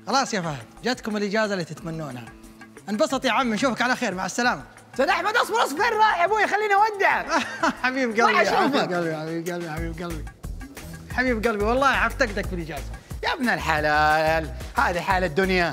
خلاص يا فهد، جاتكم الإجازة اللي تتمنونها. انبسط يا عم، نشوفك على خير، مع السلامة. استاذ احمد اصبر فين رايح يا ابوي؟ خليني اودعك. حبيب قلبي حبيب قلبي حبيب قلبي حبيب قلبي حبيب قلبي، والله حفتقدك في الإجازة. يا ابن الحلال، هذه حال الدنيا.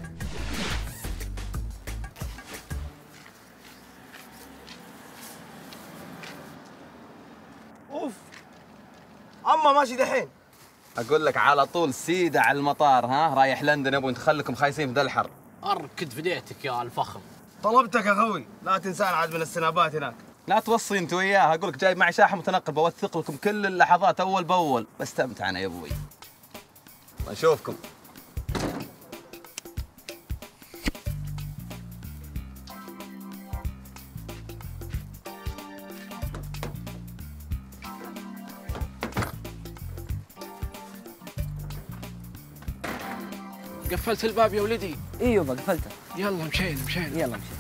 اوف، اما ماشي دحين. اقول لك على طول سيده على المطار، ها رايح لندن يا ابوي، نخليكم خايسين في ذا الحر. اركد فديتك يا الفخم. طلبتك يا خوي، لا تنسانا عاد من السنابات هناك. لا توصي انت وياه، اقول لك جايب معي شاحن متنقل، بوثق لكم كل اللحظات اول باول، بستمتع انا يا ابوي. ونشوفكم. قفلت الباب يا ولدي؟ ايوه قفلته. يلا مشينا يلا مشينا.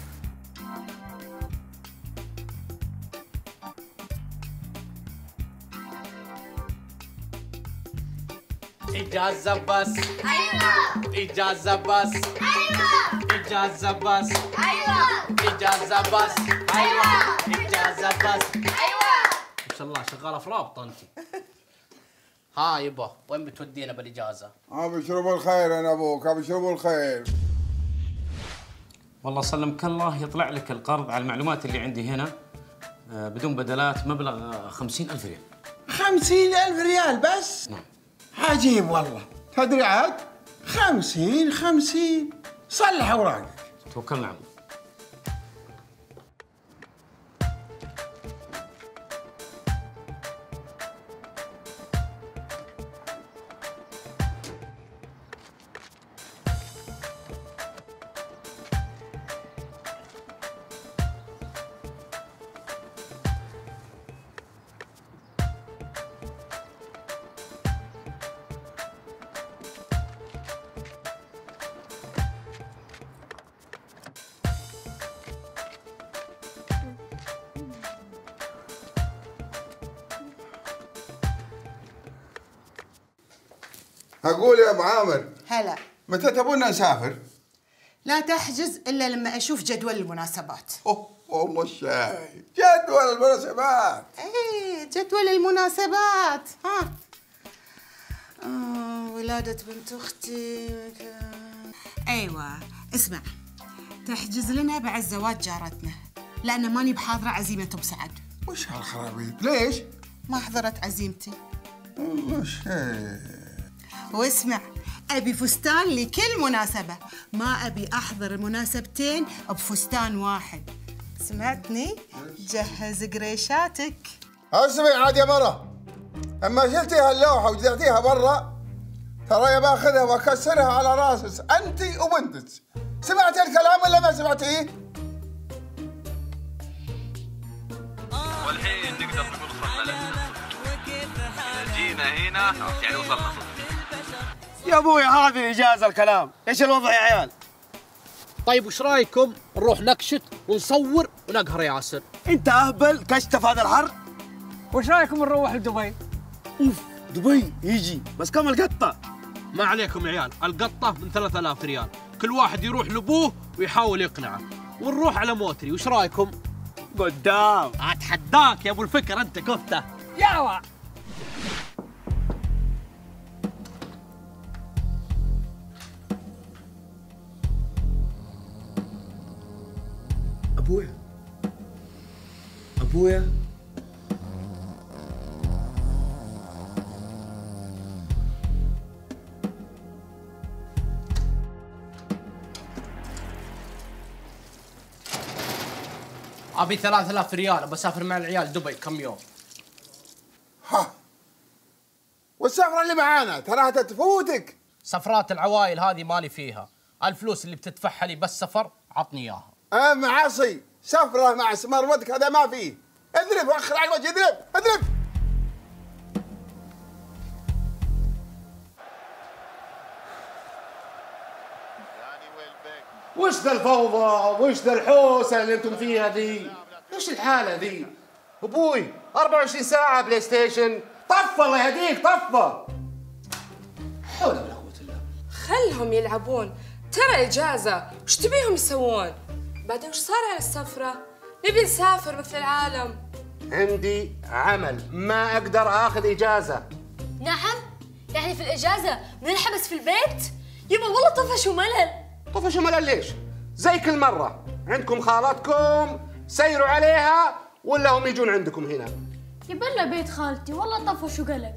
إجازة بس. أيوة. إجازة بس. أيوة. إجازة بس. أيوة. إجازة بس. أيوة. إجازة بس. أيوة. ما شاء الله شغالة في رابطة أنت. ها يبا، وين بتودينا بالإجازة؟ ابشربوا الخير انا ابوك، ابشربوا الخير. والله سلمك الله يطلع لك القرض على المعلومات اللي عندي هنا بدون بدلات، مبلغ 50,000 ريال. 50,000 ريال بس؟ نعم. عجيب والله. تدري عاد 50 صلح اوراقك. توكلنا على الله. اقول يا ابو عامر، هلا. متى تبونا نسافر؟ لا تحجز الا لما اشوف جدول المناسبات. اوه والله الشاي، جدول المناسبات. ايه جدول المناسبات. ها ولادة بنت اختي. ايوه اسمع، تحجز لنا بعد زواج جارتنا، لان ماني بحاضره عزيمه ابو سعد. وش هالخرابيط؟ ليش؟ ما حضرت عزيمتي. والله الشاي. واسمع، أبي فستان لكل مناسبة، ما أبي أحضر مناسبتين بفستان واحد. سمعتني؟ جهز قريشاتك. اسمعي عاد يا مرة، اما شلتي هاللوحة وجذعتيها برا ترى باخذها واكسرها على راسك انت وبنتك. سمعتي الكلام ولا ما سمعتيه؟ والحين نقدر نقول وصلنا لندن. إذا جينا هنا يعني وصلنا صدق. يا ابوي هذه اجازه الكلام، ايش الوضع يا عيال؟ طيب وش رايكم نروح نكشت ونصور ونقهر ياسر؟ انت اهبل كشته في هذا الحر؟ وش رايكم نروح لدبي؟ اوف دبي يجي، بس كم القطه؟ ما عليكم يا عيال، القطة من 3000 ريال، كل واحد يروح لابوه ويحاول يقنعه، ونروح على موتري، وش رايكم؟ قدام. اتحداك يا ابو الفكر انت كفته. يلا. ابويا ابي 3000 ريال بسافر مع العيال دبي كم يوم. ها والسفرة اللي معانا تراها تفوتك. سفرات العوائل هذه مالي فيها، الفلوس اللي بتدفعها لي بس سفر عطني اياها. معاصي، سفرة مع سمرودك هذا ما فيه. اذرب واخر على الوجه، اذرب. وش ذا الفوضى؟ وش ذا الحوسه اللي انتم فيها ذي؟ ايش الحاله ذي؟ ابوي 24 ساعه بلاي ستيشن، طفى الله يهديك طفى. حول ولا قوه الا بالله. خلهم يلعبون، ترى إجازة، وش تبيهم يسوون؟ بعدين وش صار على السفرة؟ نبي نسافر مثل العالم. عندي عمل، ما أقدر آخذ إجازة. نعم؟ يعني في الإجازة بننحبس في البيت؟ يبا والله طفش وملل. طفش وملل ليش؟ زي كل مرة، عندكم خالاتكم سيروا عليها ولا هم يجون عندكم هنا؟ يبا لنا بيت خالتي والله طفش وقلق.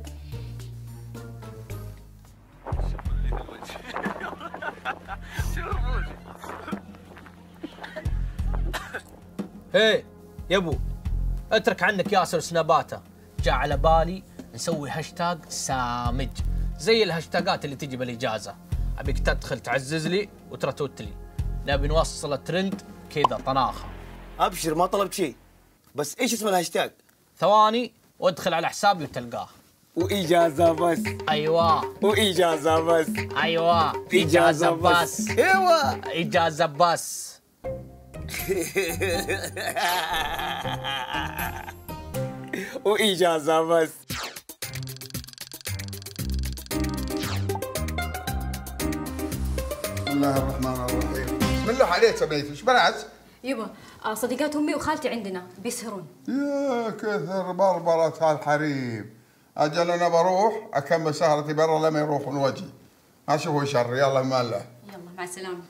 هي يا ابو اترك عنك ياسر سناباته، جاء على بالي نسوي هاشتاج سامج زي الهاشتاجات اللي تجي بالاجازه. ابيك تدخل تعزز لي وترتوت لي، نبي نوصل الترند كذا طناخه. ابشر ما طلبت شيء، بس ايش اسم الهاشتاج؟ ثواني وادخل على حسابي وتلقاه. وإجازة بس. أيوة. وإجازة بس. أيوة. إجازة بس. أيوة. إجازة بس. وإجازة بس. بسم الله الرحمن الرحيم. بسم الله عليك سميتي، ايش بنات؟ يبا صديقات امي وخالتي عندنا بيسهرون. يا كثر بربرة هالحريم. اجل انا بروح اكمل سهرتي برا لما يروحون وجهي. ما اشوفوا شر، يلا ما الله. يلا مع السلامة.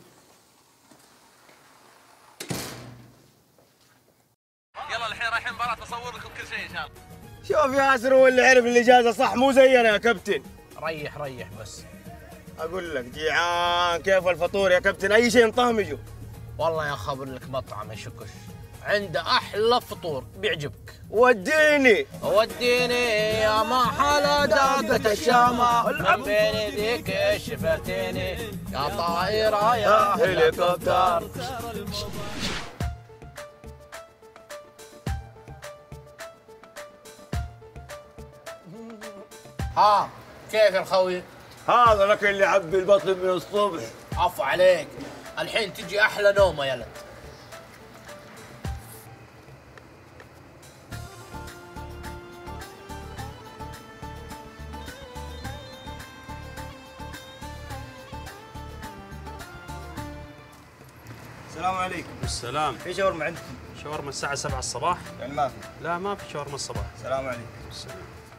يلا الحين رايحين مباراة بصور لكم كل شيء ان شاء الله. شوف ياسر هو اللي عرف الاجازة صح، مو زينا يا كابتن. ريح بس. اقول لك جيعان، كيف الفطور يا كابتن؟ اي شيء نطهمجه. والله يا خبر لك مطعم الشكش عنده احلى فطور بيعجبك. وديني يا ما حلا دابة الشامة من بين يديك شفتيني يا طائرة يا هليكوبتر. ها كيف يا الخوي؟ هذا لك اللي عبي البطن من الصبح. عفو عليك، الحين تجي احلى نومه يا ولد. السلام عليكم. السلام. في شاورما عندكم؟ شاورما الساعة 7 الصباح؟ يعني ما في؟ لا ما في شاورما الصباح. السلام عليكم. السلام.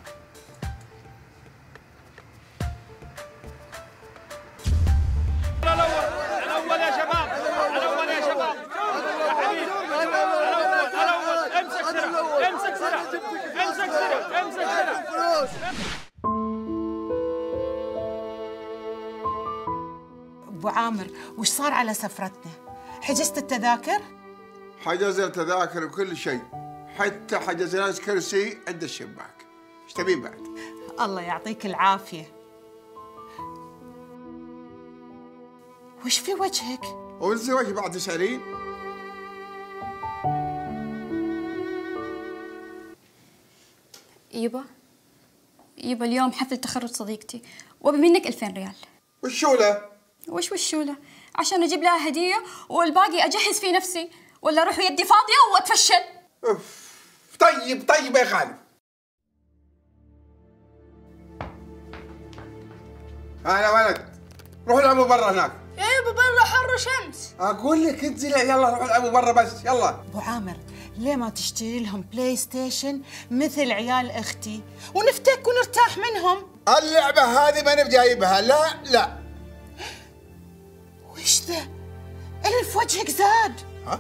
الأول يا شباب، الأول يا شباب. يا حبيبي الأول امسك سرعة، امسك سرعة، امسك سرعة، امسك سرعة. أبو عامر وش صار على سفرتنا؟ حجزت التذاكر؟ حجزنا التذاكر وكل شيء، حتى حجزنا كرسي عند الشباك. ايش تبين بعد؟ الله يعطيك العافية. وش في وجهك؟ والزواج بعد تسألين؟ يبا اليوم حفل تخرج صديقتي وابي منك 2000 ريال. وشوله؟ وشوله؟ عشان اجيب لها هدية والباقي اجهز فيه نفسي، ولا اروح يدي فاضية واتفشل. اوف. طيب يا خالد. انا ولد، روحوا العبوا برا هناك. يا يبا برا حر شمس. اقول لك انزل يلا روحوا العبوا برا بس يلا. ابو عامر ليه ما تشتري لهم بلاي ستيشن مثل عيال اختي ونفتك ونرتاح منهم؟ اللعبة هذه ماني بجايبها، لا. وش ذا؟ ألف وجهك زاد. ها؟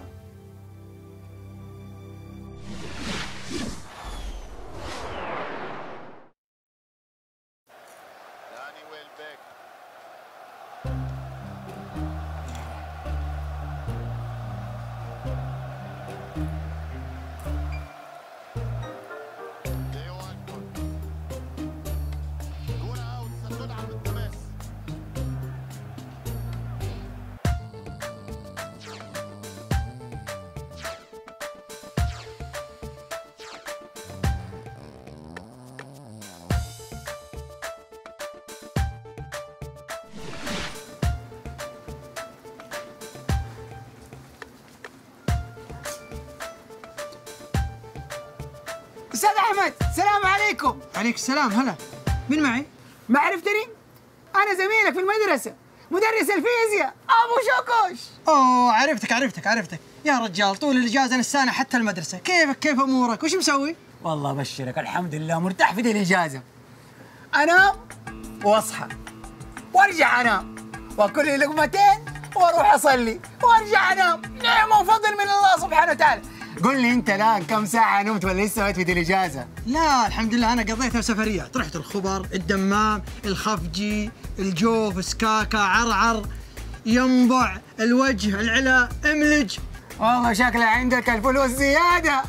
استاذ احمد السلام عليكم. عليك السلام. هلا مين معي؟ ما عرفتني؟ انا زميلك في المدرسه مدرس الفيزياء ابو شوكوش. اوه عرفتك يا رجال، طول الاجازه نسانا حتى المدرسه. كيف امورك؟ وش مسوي؟ والله ابشرك الحمد لله مرتاح في دي الاجازه. انام واصحى وارجع انام واكل لي لقمتين واروح اصلي وارجع انام. نعمه وفضل من الله سبحانه وتعالى. قل لي انت الان كم ساعه نمت ولا ايش سويت في دي الاجازه؟ لا الحمد لله انا قضيتها سفريات، رحت الخبر، الدمام، الخفجي، الجوف، سكاكا، عرعر، ينبع، الوجه، العلا، املج. والله شكلها عندك الفلوس زياده.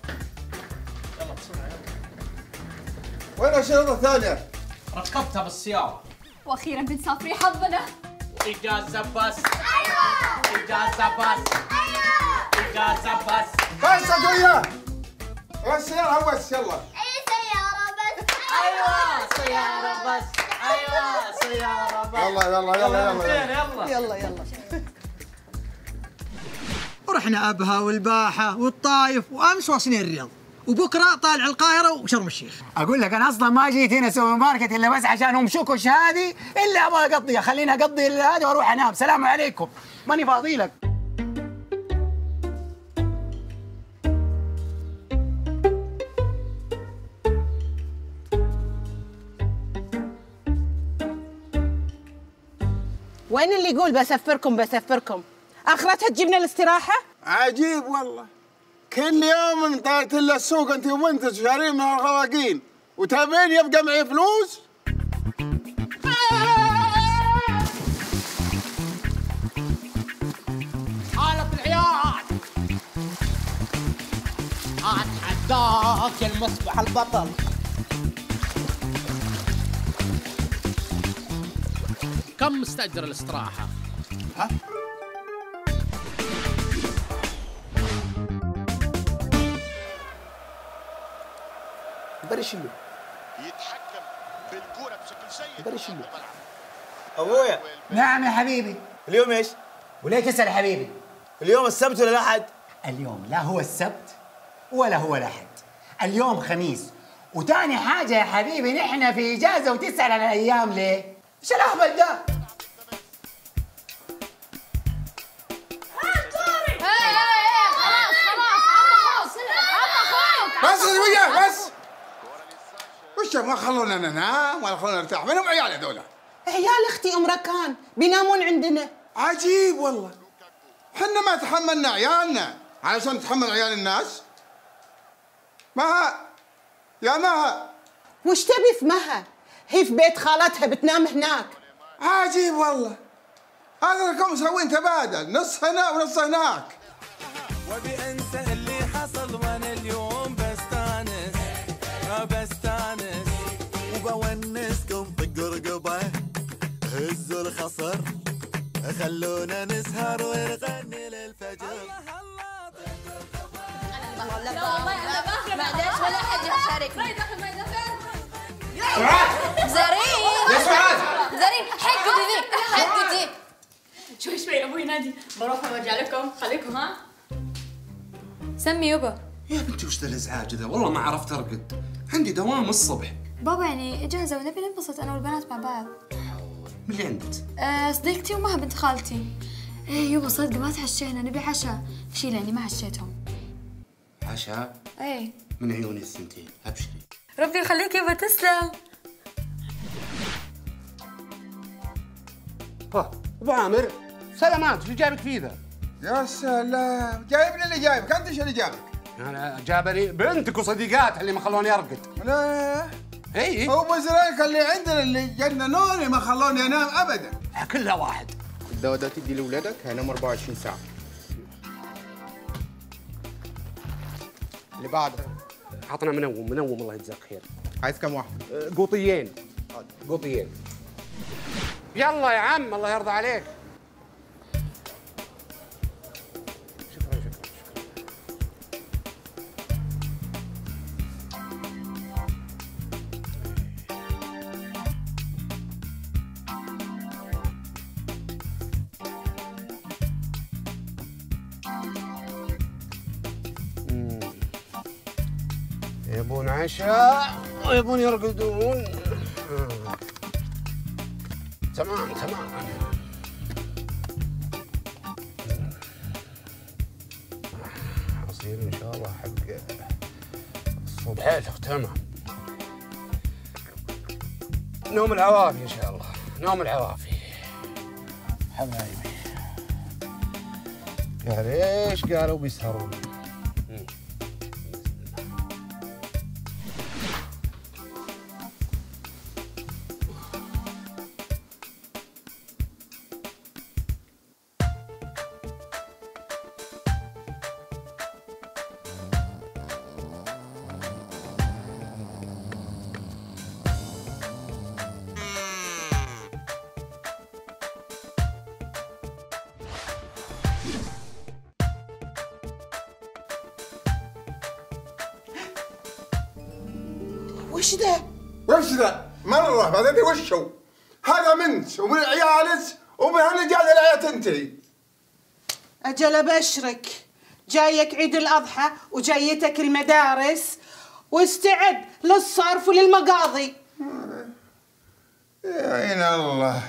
وين الشنطه الثانيه؟ ركبتها بالسياره. واخيرا بنسافر حظنا. اجازه بس. ايوه اجازه بس. ايوه اجازه بس. بس وياه السياره بس. يلا اي سياره بس. ايوه سياره بس. ايوه سياره بس. يلا ورحنا ابها والباحه والطايف وامس واصلين الرياض، وبكره طالع القاهره وشرم الشيخ. اقول لك انا اصلا ما جيت هنا اسوي ماركت الا بس عشان ام شوكوش هذه اللي ابغى اقضيها. خليني اقضي هذا واروح انام. سلام عليكم، ماني فاضي لك. وين اللي يقول بسفركم؟ اخرتها تجيبنا الاستراحه؟ عجيب والله، كل يوم طلعت الا السوق انت وبنتك شارين من الخواقين وتابين يبقى معي فلوس؟ حالة العيال اتحداك المصبح البطل. كم مستأجر الاستراحة؟ ها؟ برشلو يتحكم بالكرة بشكل سيء. برشلو ابويا. نعم يا حبيبي. اليوم ايش؟ وليه تسأل يا حبيبي؟ اليوم السبت ولا الاحد؟ اليوم لا هو السبت ولا هو الاحد، اليوم خميس. وتاني حاجة يا حبيبي نحن في اجازة وتسأل عن الايام ليه؟ ايش الاهبل ده؟ بس وياه بس. وش ما خلونا ننام ولا خلونا نرتاح؟ منهم عيال هذولا؟ عيال اختي ام ركان بينامون عندنا. عجيب والله، حنا ما تحملنا عيالنا علشان نتحمل عيال الناس. مها يا مها، وش تبي في مها؟ هي في بيت خالتها بتنام هناك. عجيب والله، هذا لكم مسوين تبادل، نص هنا ونص هناك. وابي انسى اللي حصل وانا اليوم بستانس وبونسكم. طقوا رقبه هزوا الخصر خلونا نسهر ونغني للفجر. لا والله انا باخر معليش ولا حد يشاركني. زرين حقوا دي شوي ابوي نادي بروح وارجع لكم. خليكم ها. سمي يبا. يا بنتي وش ذا الازعاج ذا؟ والله ما عرفت ارقد، عندي دوام الصبح. بابا يعني اجازه ونبي ننبسط انا والبنات مع بعض. من اللي عندك؟ صديقتي ومها بنت خالتي. ايه يبا صدق ما تعشينا، نبي عشاء. في لاني ما عشيتهم. عشاء؟ ايه من عيوني الثنتين، ابشري. ربي يخليك يبا. تسلم. ابو عامر سلامات، شو جايبك فيه ذا؟ يا سلام، جايبني اللي جايبك، انت ايش اللي جابك؟ انا جابني بنتك وصديقاتها اللي ما خلوني ارقد. لا اي هو بزرينك اللي عندنا اللي جننوني ما خلوني انام ابدا. كلها واحد. الدواء ده تدي لاولادك هينام 24 ساعه. اللي بعده عطنا منوم الله يجزاك خير. عايز كم واحد؟ قوطيين. يلا يا عم الله يرضى عليك. شكرا. يبون عشاء ويبون يرقدون. تمام. يصير ان شاء الله حق الصبح. حلو تمام. نوم العوافي ان شاء الله، نوم العوافي حبايبي. قال ايش؟ قالوا بيسهرون. وش ذا؟ وش ذا؟ مرة بعدين وش هو؟ هذا منت ومن عيالك وبهالجال الحياة تنتهي. أجل أبشرك، جايك عيد الأضحى وجايتك المدارس، واستعد للصرف وللمقاضي. يا عين الله.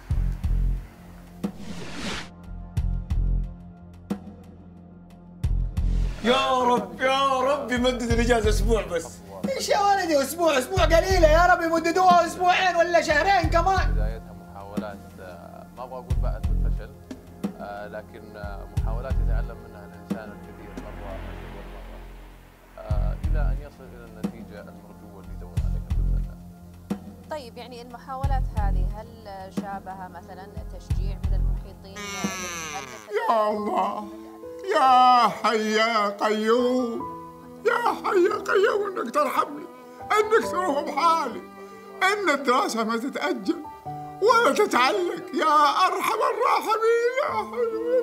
يا رب يا رب يمدد الاجازه اسبوع بس. ايش يا ولدي اسبوع؟ اسبوع قليله يا رب يمددوها اسبوعين ولا شهرين كمان. بدايتها محاولات ما ابغى اقول باءت بالفشل، لكن محاولات يتعلم منها الانسان الكثير مره والمره الى ان يصل الى النتيجه المرجوه اللي يدور عليها باذن الله. طيب يعني المحاولات هذه هل شابها مثلا تشجيع من المحيطين؟ يا الله يا حي يا قيوم، يا حي يا قيوم انك ترحمني، انك تروح بحالي، ان الدراسه ما تتاجل ولا تتعلق، يا ارحم الراحمين يا حي.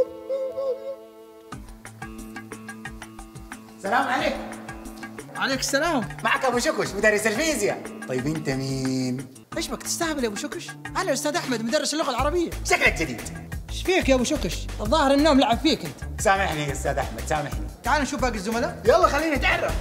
السلام عليكم. عليك السلام. معك ابو شكش مدرس الفيزياء. طيب انت مين؟ ايش بك تستهبل يا ابو شكش؟ انا الاستاذ احمد مدرس اللغه العربيه. شكلك جديد. ايش فيك يا ابو شكش؟ الظاهر النوم لعب فيك انت. سامحني يا استاذ احمد سامحني. تعال نشوف باقي الزملاء. يلا خلينا نتعرف.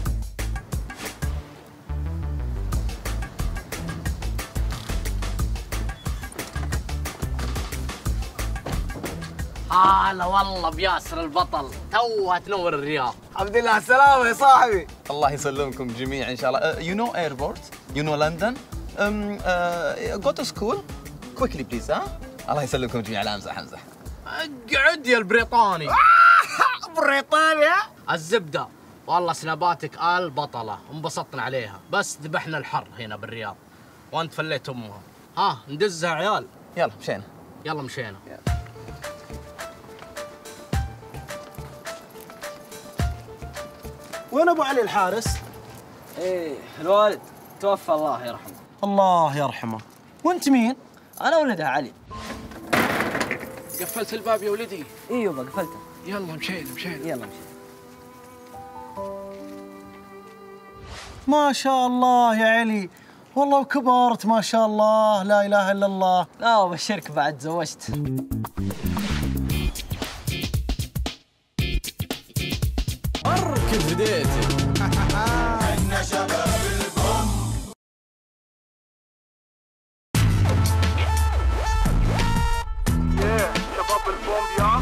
هلا والله بياسر البطل، توها تنور الرياض. الحمد لله على السلامة يا صاحبي. الله يسلمكم جميعا ان شاء الله. You know airport, you know London. Go to school quickly please. ها؟ الله يسلمكم جميعا. لا امزح امزح. اقعد يا البريطاني. بريطانيا؟ الزبده والله سناباتك البطله، انبسطنا عليها، بس ذبحنا الحر هنا بالرياض وانت فليت امها. ها ندزها عيال. يلا مشينا. يلا مشينا. وين ابو علي الحارس؟ ايه الوالد توفى الله يرحمه. الله يرحمه. وانت مين؟ انا ولده علي. قفلت الباب يا ولدي؟ اي يبا قفلته. يلا مشينا. يلا مشينا. ما شاء الله يا علي، والله وكبرت ما شاء الله، لا اله الا الله. لا وبشرك بعد تزوجت. كيف بديتي؟ احنا شباب البوم. شباب البوم يا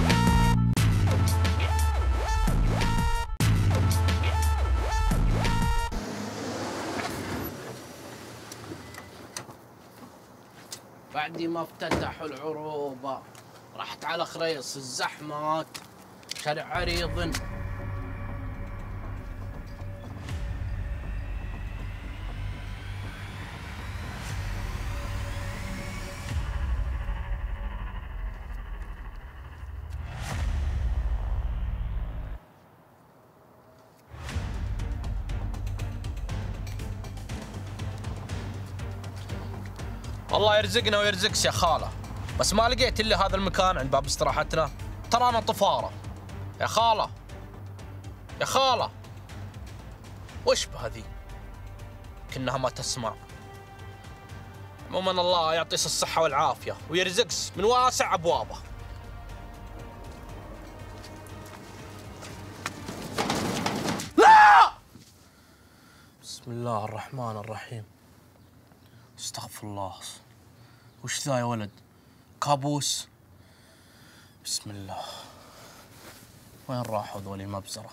بعد ما افتتحوا العروبه رحت على خريص الزحمات، شارع عريض. الله يرزقنا ويرزقك يا خاله، بس ما لقيت الا هذا المكان عند باب استراحتنا. ترانا طفاره يا خاله. يا خاله وش بهذي؟ كأنها ما تسمع. عموما الله يعطيك الصحه والعافيه ويرزقك من واسع ابوابه. لا! بسم الله الرحمن الرحيم. استغفر الله. وش ذا يا ولد؟ كابوس؟ بسم الله. وين راحوا ذولي المبزرة؟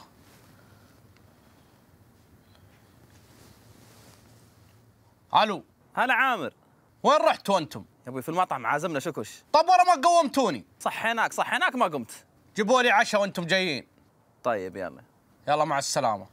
الو، هلا عامر، وين رحتوا انتم؟ يا ابوي في المطعم عازمنا شكش. طب ورا ما قومتوني؟ صحيناك ما قمت. جيبوا لي عشاء وانتم جايين. طيب يلا. يلا مع السلامة.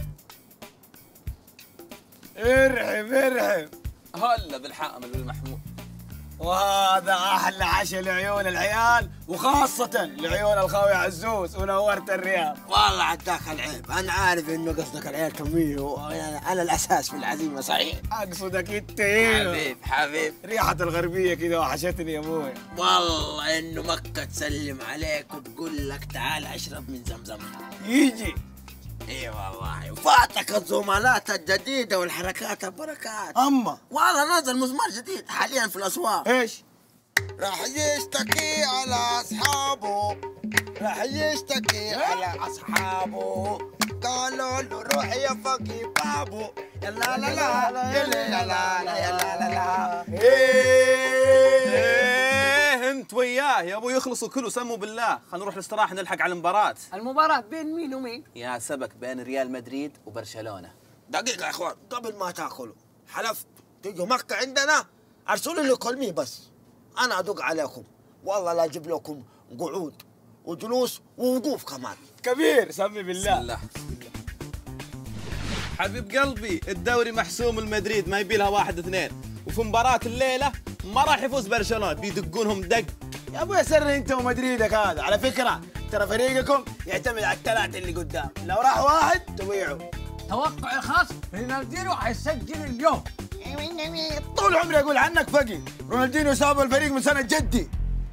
ارحب. هلا بالحامل بالمحمود. وهذا احلى عشاء لعيون العيال وخاصة لعيون الخاوي عزوز ونورت الرياض. والله عداك العيب، انا عارف انه قصدك العيال كمية وانا الاساس في العزيمة صحيح. اقصدك انت. حبيب ريحة الغربية كذا وحشتني يا ابوي. والله انه مكة تسلم عليك وتقول لك تعال اشرب من زمزم. يجي. اي والله وفاتك الزملات الجديدة والحركات البركات. اما والله نازل مزمار جديد حاليا في الاسواق. ايش؟ راح يشتكي على اصحابه، راح يشتكي على اصحابه، قالوا له روح يا فقي بابو. يلا لا لا يلا لا لا يلا لا لا. ايه انت وياه يا ابو يخلصوا كله سموا بالله. خلينا نروح الاستراحه نلحق على المباراه. المباراة بين مين ومين؟ يا سبك بين ريال مدريد وبرشلونه. دقيقة يا اخوان قبل ما تاكلوا حلفت تيجوا مكة عندنا ارسلوا لي كلمي بس انا ادق عليكم والله لا اجيب لكم قعود وجلوس ووقوف كمان. كبير سمي بالله. بسم الله. حبيب قلبي الدوري محسوم المدريد ما يبي لها 1-2 وفي مباراة الليلة ما راح يفوز برشلونة بيدقونهم دق. يا ابوي سر انت ومدريدك هذا، على فكرة ترى فريقكم يعتمد على الثلاثة اللي قدام، لو راح واحد تضيعوا. توقع الخاص رونالدينيو حيسجل اليوم. طول عمري اقول عنك فقي، رونالدينيو ساب الفريق من سنة جدي.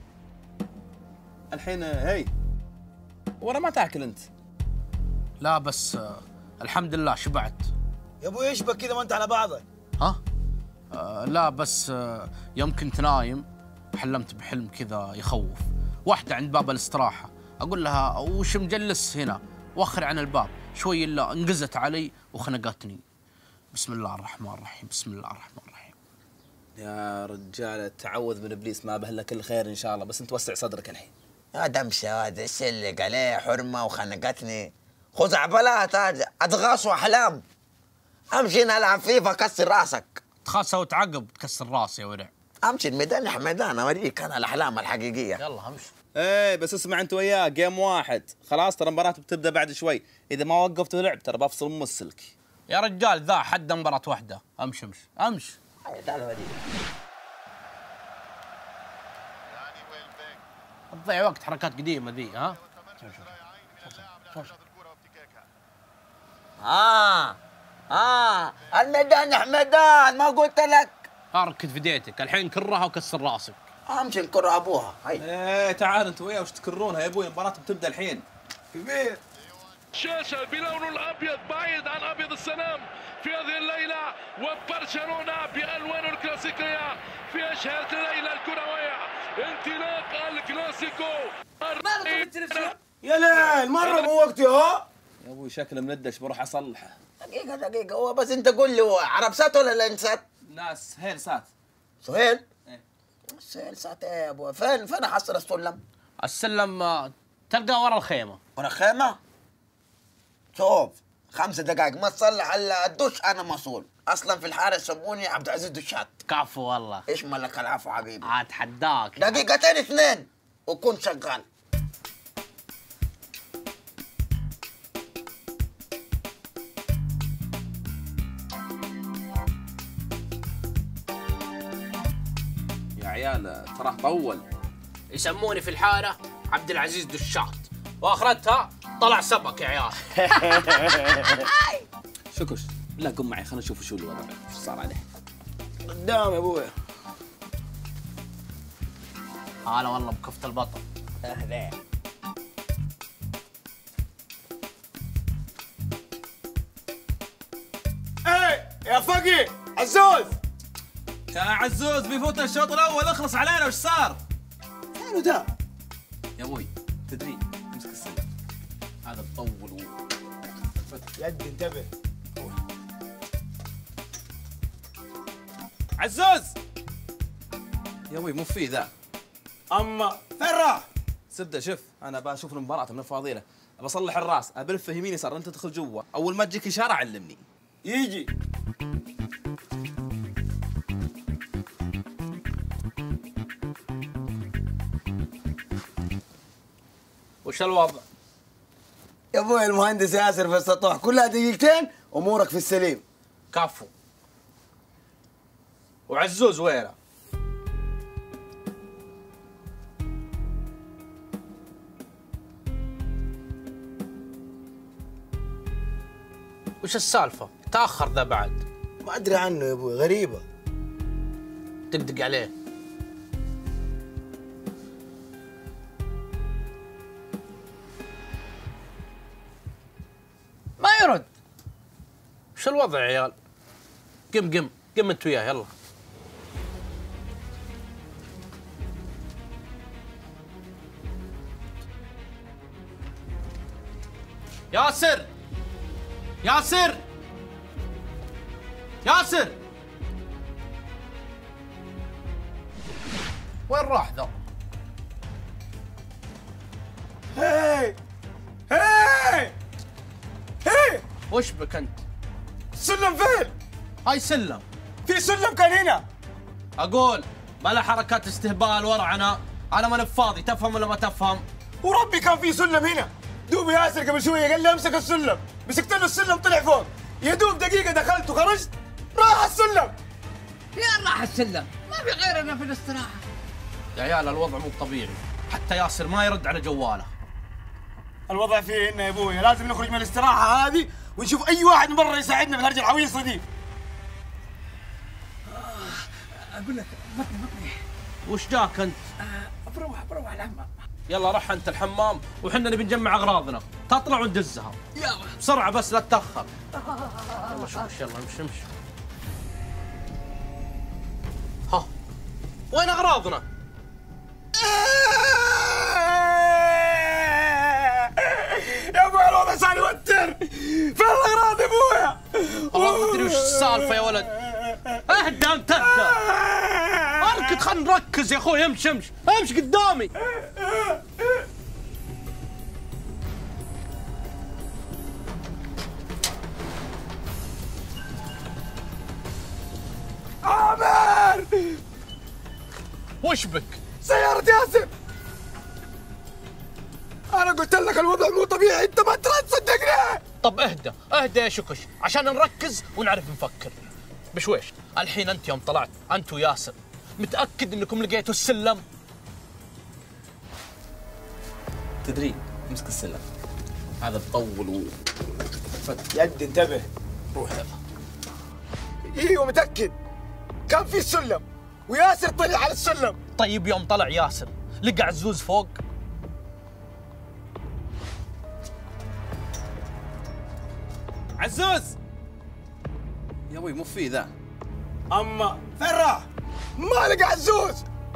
الحين هي ورا ما تاكل انت؟ لا بس الحمد لله شبعت. يا ابوي ايش بك كذا وانت على بعضك؟ ها؟ لا بس يوم كنت نايم حلمت بحلم كذا يخوف. واحدة عند باب الاستراحة أقول لها وش مجلس هنا؟ وأخر عن الباب شوي إلا انقزت علي وخنقتني. بسم الله الرحمن الرحيم، بسم الله الرحمن الرحيم. يا رجال تعوذ من ابليس ما به لك الخير ان شاء الله، بس انت وسع صدرك الحين. يا دمشة هذا ايش اللي عليه حرمة وخنقتني؟ خزعبلات هذا اضغاص واحلام. امشي نلعب فيفا كسر راسك. تخاصة وتعقب تكسر راسي يا ورع. امشي الميدان يا حميدان اوريك انا الاحلام الحقيقية. يلا امشي. ايه بس اسمع انت وياه جيم واحد خلاص، ترى المباراة بتبدا بعد شوي، اذا ما وقفت لعب ترى بفصل ام السلك. يا رجال ذا حد مباراة واحدة. امشي امشي امشي. تعال وريك. تضيع وقت حركات قديمة ذي. ها؟ الميدان يا حميدان ما قلت لك. اركد في ديتك الحين كرها وكسر راسك. امشي نكر ابوها. ايه تعال انت وياه وش تكرونها يا ابوي، المباراة بتبدا الحين. كبير. شاشة بلونه الأبيض بعيد عن أبيض السنام في هذه الليلة، وبرشلونة بألوانه الكلاسيكية في أشهر الليلة الكروية. انطلاق الكلاسيكو. يا ليل مرة مو وقتي اهو. يا ابوي شكله مندش بروح اصلحه. دقيقة هو بس انت قول لي هو عرب سات ولا لانسات؟ لا سهيل سات. سهيل؟ ايه سهيل سات ايه يا ابوي؟ فين احصل السلم؟ السلم تلقاه ورا الخيمة. ورا الخيمة؟ شوف 5 دقائق ما تصلح الدش انا مسؤول. اصلا في الحارة يسموني عبد العزيز دشات. كفو والله. ايش مالك العفو حبيبي؟ اتحداك. دقيقتين 2 وكنت شغال. يا عيال تراه طول. يسموني في الحارة عبد العزيز دشات، واخرتها طلع سبك يا عيال. شكش لا قم معي خلينا نشوف شو الوضع ايش صار عليه. قدام يا ابوي. هلا والله بكفة البطل. اهلا. ايه يا فقي عزوز. يا عزوز بيفوتنا الشوط الاول، اخلص علينا وش صار؟ فينه ده؟ يا ابوي تدري امسك السلم هذا مطول يد انتبه. عزوز يا ابوي مو فيه ذا. اما فين راح؟ سبده شوف انا بشوف المباراة من فاضيله. بصلح الراس، ابلفه يمين يسار، انت تدخل جوا، اول ما تجيك اشاره علمني. يجي. وش الوضع؟ يا ابوي المهندس ياسر في السطوح، كلها دقيقتين امورك في السليم. كفو. وعزوز وينه؟ وش السالفة؟ تأخر ذا بعد. ما ادري عنه يا ابوي، غريبة. دقدق عليه. ما يرد. وش الوضع يا عيال؟ قم انت وياه يلا. ياسر ياسر ياسر، وين راح ذا؟ هي هي هي، وش بك انت؟ السلم فين؟ هاي سلم. في سلم كان هنا. اقول بلا حركات استهبال ورعنا، انا ماني فاضي، تفهم ولا ما تفهم؟ وربي كان في سلم هنا. دوب ياسر قبل شويه قال لي امسك السلم، مسكت له السلم طلع فوق، يا دوب دقيقه دخلت وخرجت راح السلم. فين راح السلم؟ ما في غيرنا في الاستراحه. يا عيال الوضع مو طبيعي، حتى ياسر ما يرد على جواله. الوضع فيه إنه يا ابوي لازم نخرج من الاستراحه هذه ونشوف اي واحد من برا يساعدنا في الهرجه العويصه دي. اقول لك بطني. وش جاك انت؟ بروح الحمام. يلا رح انت الحمام وحنا نبي نجمع اغراضنا، تطلع وندزها. يلا بسرعه بس لا تتاخر. يلا شوف يلا امشي. ها وين اغراضنا؟ يا ابوي الوضع صار يوتر. فين الاغراض يا ابويا؟ والله ما ادري وش السالفه يا ولد. اهدى انت اهدى. اركض خلينا نركز يا اخوي. امشي قدامي. عامر وش بك؟ سيارة ياسر. أنا قلت لك الوضع مو طبيعي، أنت ما ترى تصدقني. طب اهدى يا شكش عشان نركز ونعرف نفكر. بشويش الحين أنت يوم طلعت أنت وياسر متأكد إنكم لقيتوا السلم؟ تدري امسك السلم هذا بطول يد انتبه. روح يلا. ايوه متأكد كان في السلم وياسر طلع على السلم. طيب يوم طلع ياسر لقى عزوز فوق؟ عزوز يا ابوي مو في ذا. اما فين راح؟ ما لقى عزوز.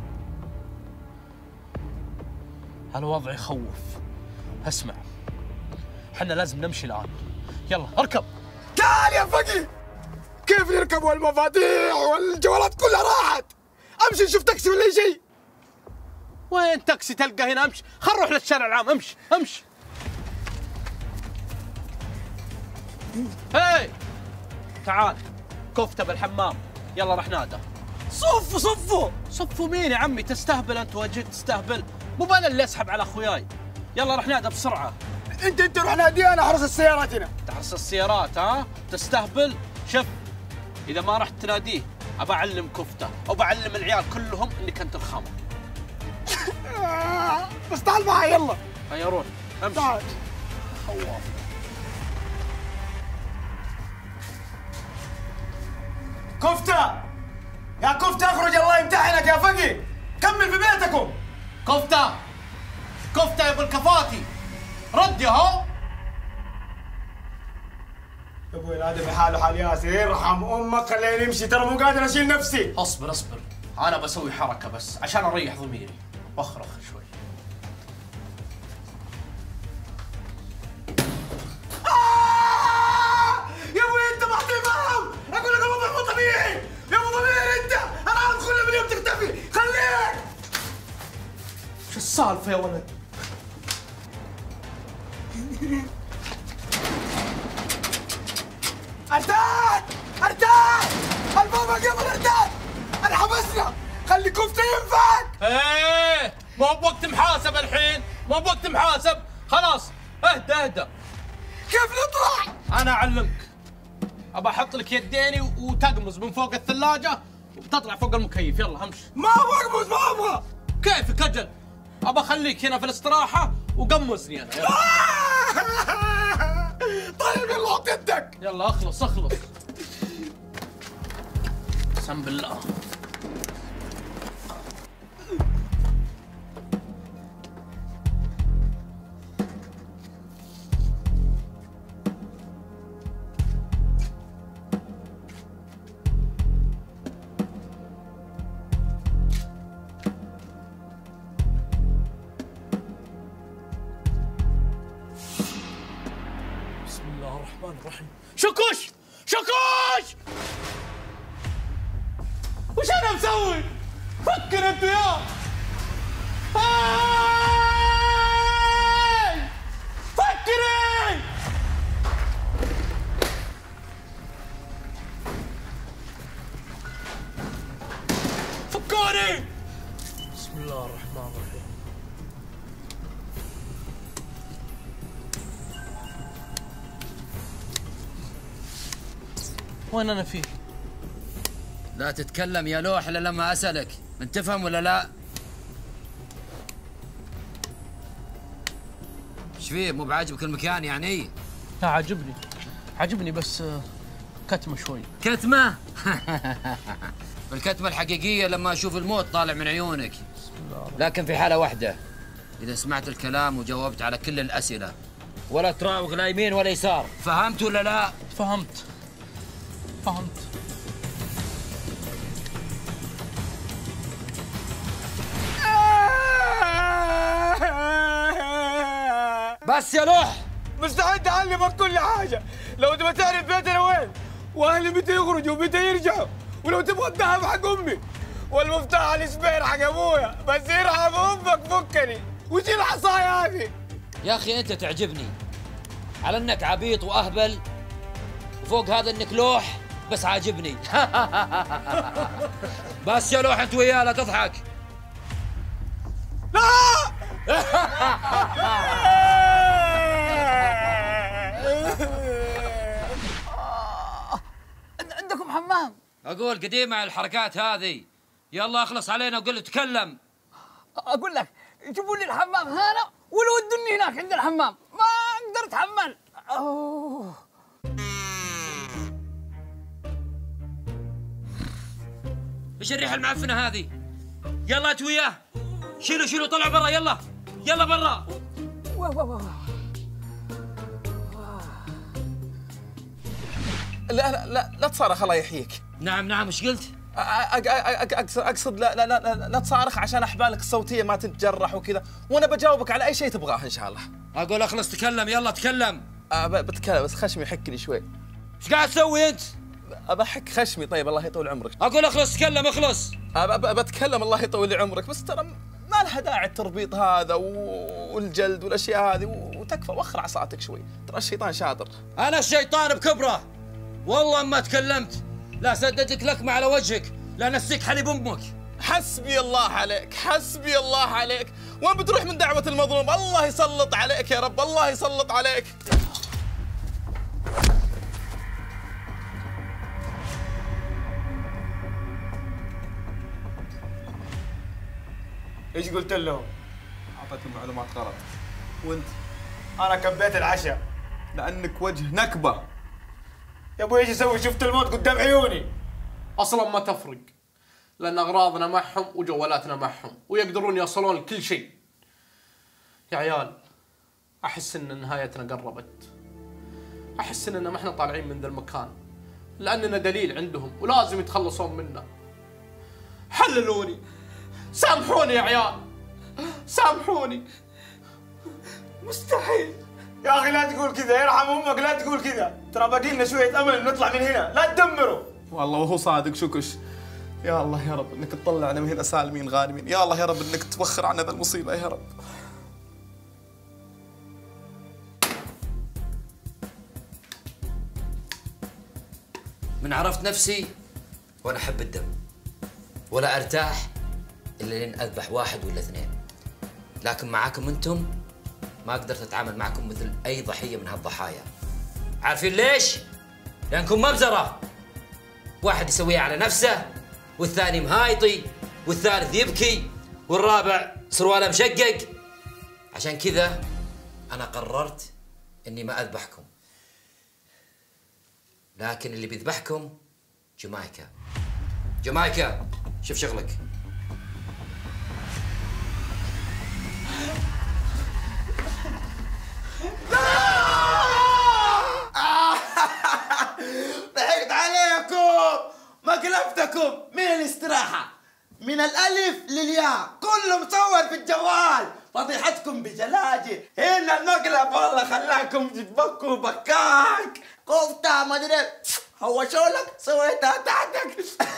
هالوضع يخوف. اسمع احنا لازم نمشي الان. يلا اركب. تعال يا فقي. كيف يركبوا المفاتيح والجوالات كلها راحت؟ امشي نشوف تاكسي ولا اي شيء. وين تاكسي تلقى هنا؟ امشي خل نروح للشارع العام. امشي. هاي تعال كفتة بالحمام. يلا رح نادى. صفوا مين يا عمي؟ تستهبل انت وجيت تستهبل. مو انا اللي اسحب على اخوياي. يلا رح نادى بسرعه. انت روح نادي انا احرس السيارات هنا. تحرس السيارات ها؟ تستهبل. شوف اذا ما رحت تناديه ابى اعلم كفته او بعلم العيال كلهم انك انت الخامه. بس تعال معي يلا. هيا روح امشي. تعال. خواف. كفته يا كفته اخرج الله يمتحنك يا فقي. كمل في بيتكم. كفته يا ابو الكفاتي رد يا هو. يا ابوي الادم حاله حال ياسر. يرحم امك خليني امشي ترى مو قادر اشيل نفسي. اصبر انا بسوي حركه بس عشان اريح ضميري. بخرخ شوي. يا ابوي انت ما حتفهم. اقول لك الوضع مو طبيعي يا ابو ضمير. انت انا عارف كل من يوم تختفي. خليك. شو السالفه يا ولد؟ ارتاد ارتاد البابا قبل ارتاد انحبسنا خلي كفتة ينفعك. ايه مو بوقت محاسب الحين، مو بوقت محاسب، خلاص اهدى اهدى. كيف نطلع؟ انا اعلمك. ابى احط لك يديني وتقمز من فوق الثلاجة وتطلع فوق المكيف، يلا امشي. ما ابغى اقمز ما ابغى. كيفك اجل؟ ابى اخليك هنا في الاستراحة وقمزني انا، يلا. طيب يلا حط يدك. يلا اخلص اخلص. قسم بالله. بسم الله الرحمن الرحيم. شكوش شكوش، وش انا مسوي؟ فكر انت يا فكري. فكري. بسم الله الرحمن الرحيم. وين انا فيه؟ لا تتكلم يا لوح الا لما اسالك، انت تفهم ولا لا؟ ايش فيه؟ مو بعاجبك المكان يعني؟ لا عاجبني، عاجبني بس كتمه شوي. كتمه؟ الكتمه الحقيقيه لما اشوف الموت طالع من عيونك. لكن في حاله واحده، اذا سمعت الكلام وجاوبت على كل الاسئله ولا تراوغ لا يمين ولا يسار، فهمت ولا لا؟ فهمت فهمت. بس يا لوح مستعد اعلمك كل حاجه، لو تبغى تعرف بيتنا وين واهلي متى يخرجوا ومتى يرجعوا، ولو تبغى الذهب حق امي والمفتاح السبير حق ابويا، بس يرحم امك فكني. وش العصايه هذه؟ يا اخي انت تعجبني على انك عبيط واهبل، وفوق هذا انك لوح بس عاجبني. بس يا لوح انت وياه لا تضحك. لا عندكم حمام؟ اقول قديمه الحركات هذه، يلا اخلص علينا وقل له تكلم. اقول لك جيبوا لي الحمام هنا ولو ودوني هناك عند الحمام، ما اقدر اتحمل. اوه ايش الريحه المعفنه هذه؟ يلا انت وياه شيلوا شيلوا طلعوا برا، يلا يلا برا. لا لا لا تصارخ الله يحييك. نعم نعم ايش قلت؟ اقصد لا تصارخ عشان احبالك الصوتيه ما تتجرح وكذا، وانا بجاوبك على اي شيء تبغاه ان شاء الله. اقول اخلص تكلم، يلا تكلم. بتكلم بس خشمي يحكني شوي. ايش قاعد تسوي انت؟ أبحك خشمي. طيب الله يطول عمرك. اقول اخلص تكلم اخلص. بتكلم الله يطول لي عمرك، بس ترى ما لها داعي التربيط هذا والجلد والاشياء هذه، وتكفى وخر عصاتك شوي، ترى الشيطان شاطر. انا الشيطان بكبره، والله ما تكلمت لا سددت لكمه على وجهك لا نسيك حليب امك. حسبي الله عليك حسبي الله عليك. وين بتروح من دعوة المظلوم؟ الله يسلط عليك يا رب، الله يسلط عليك. ايش قلت لهم؟ اعطيتهم معلومات غلط. وانت؟ انا كبيت العشاء لانك وجه نكبه. يا ابوي ايش اسوي؟ شفت الموت قدام عيوني. اصلا ما تفرق، لان اغراضنا معهم وجوالاتنا معهم ويقدرون يوصلون لكل شيء. يا عيال احس ان نهايتنا قربت، احس اننا ما احنا طالعين من ذا المكان، لاننا دليل عندهم ولازم يتخلصون منا. حللوني، سامحوني يا عيال، سامحوني. مستحيل يا اخي، لا تقول كذا، يرحم امك لا تقول كذا، ترى باقي لنا شويه امل نطلع من هنا، لا تدمروا. والله وهو صادق شكش. يا الله يا رب انك تطلعنا من هنا سالمين غانمين، يا الله يا رب انك توخر عنا ذا المصيبه يا رب. من عرفت نفسي وانا احب الدم، ولا ارتاح الا لين اذبح واحد ولا اثنين. لكن معاكم انتم ما قدرت اتعامل معكم مثل اي ضحيه من هالضحايا. عارفين ليش؟ لانكم مبزره، واحد يسويها على نفسه، والثاني مهايطي، والثالث يبكي، والرابع سرواله مشقق. عشان كذا انا قررت اني ما اذبحكم، لكن اللي بيذبحكم جمايكا. جمايكا شوف شغلك. ضحكت عليكم، مقلبتكم من الاستراحة، من الألف للياء، كله مصور في الجوال، فضيحتكم بجلاجل. هنا المقلب والله خلاكم تتبكوا بكاك، كفتة ما ادري هو شغلك سويتها تحتك.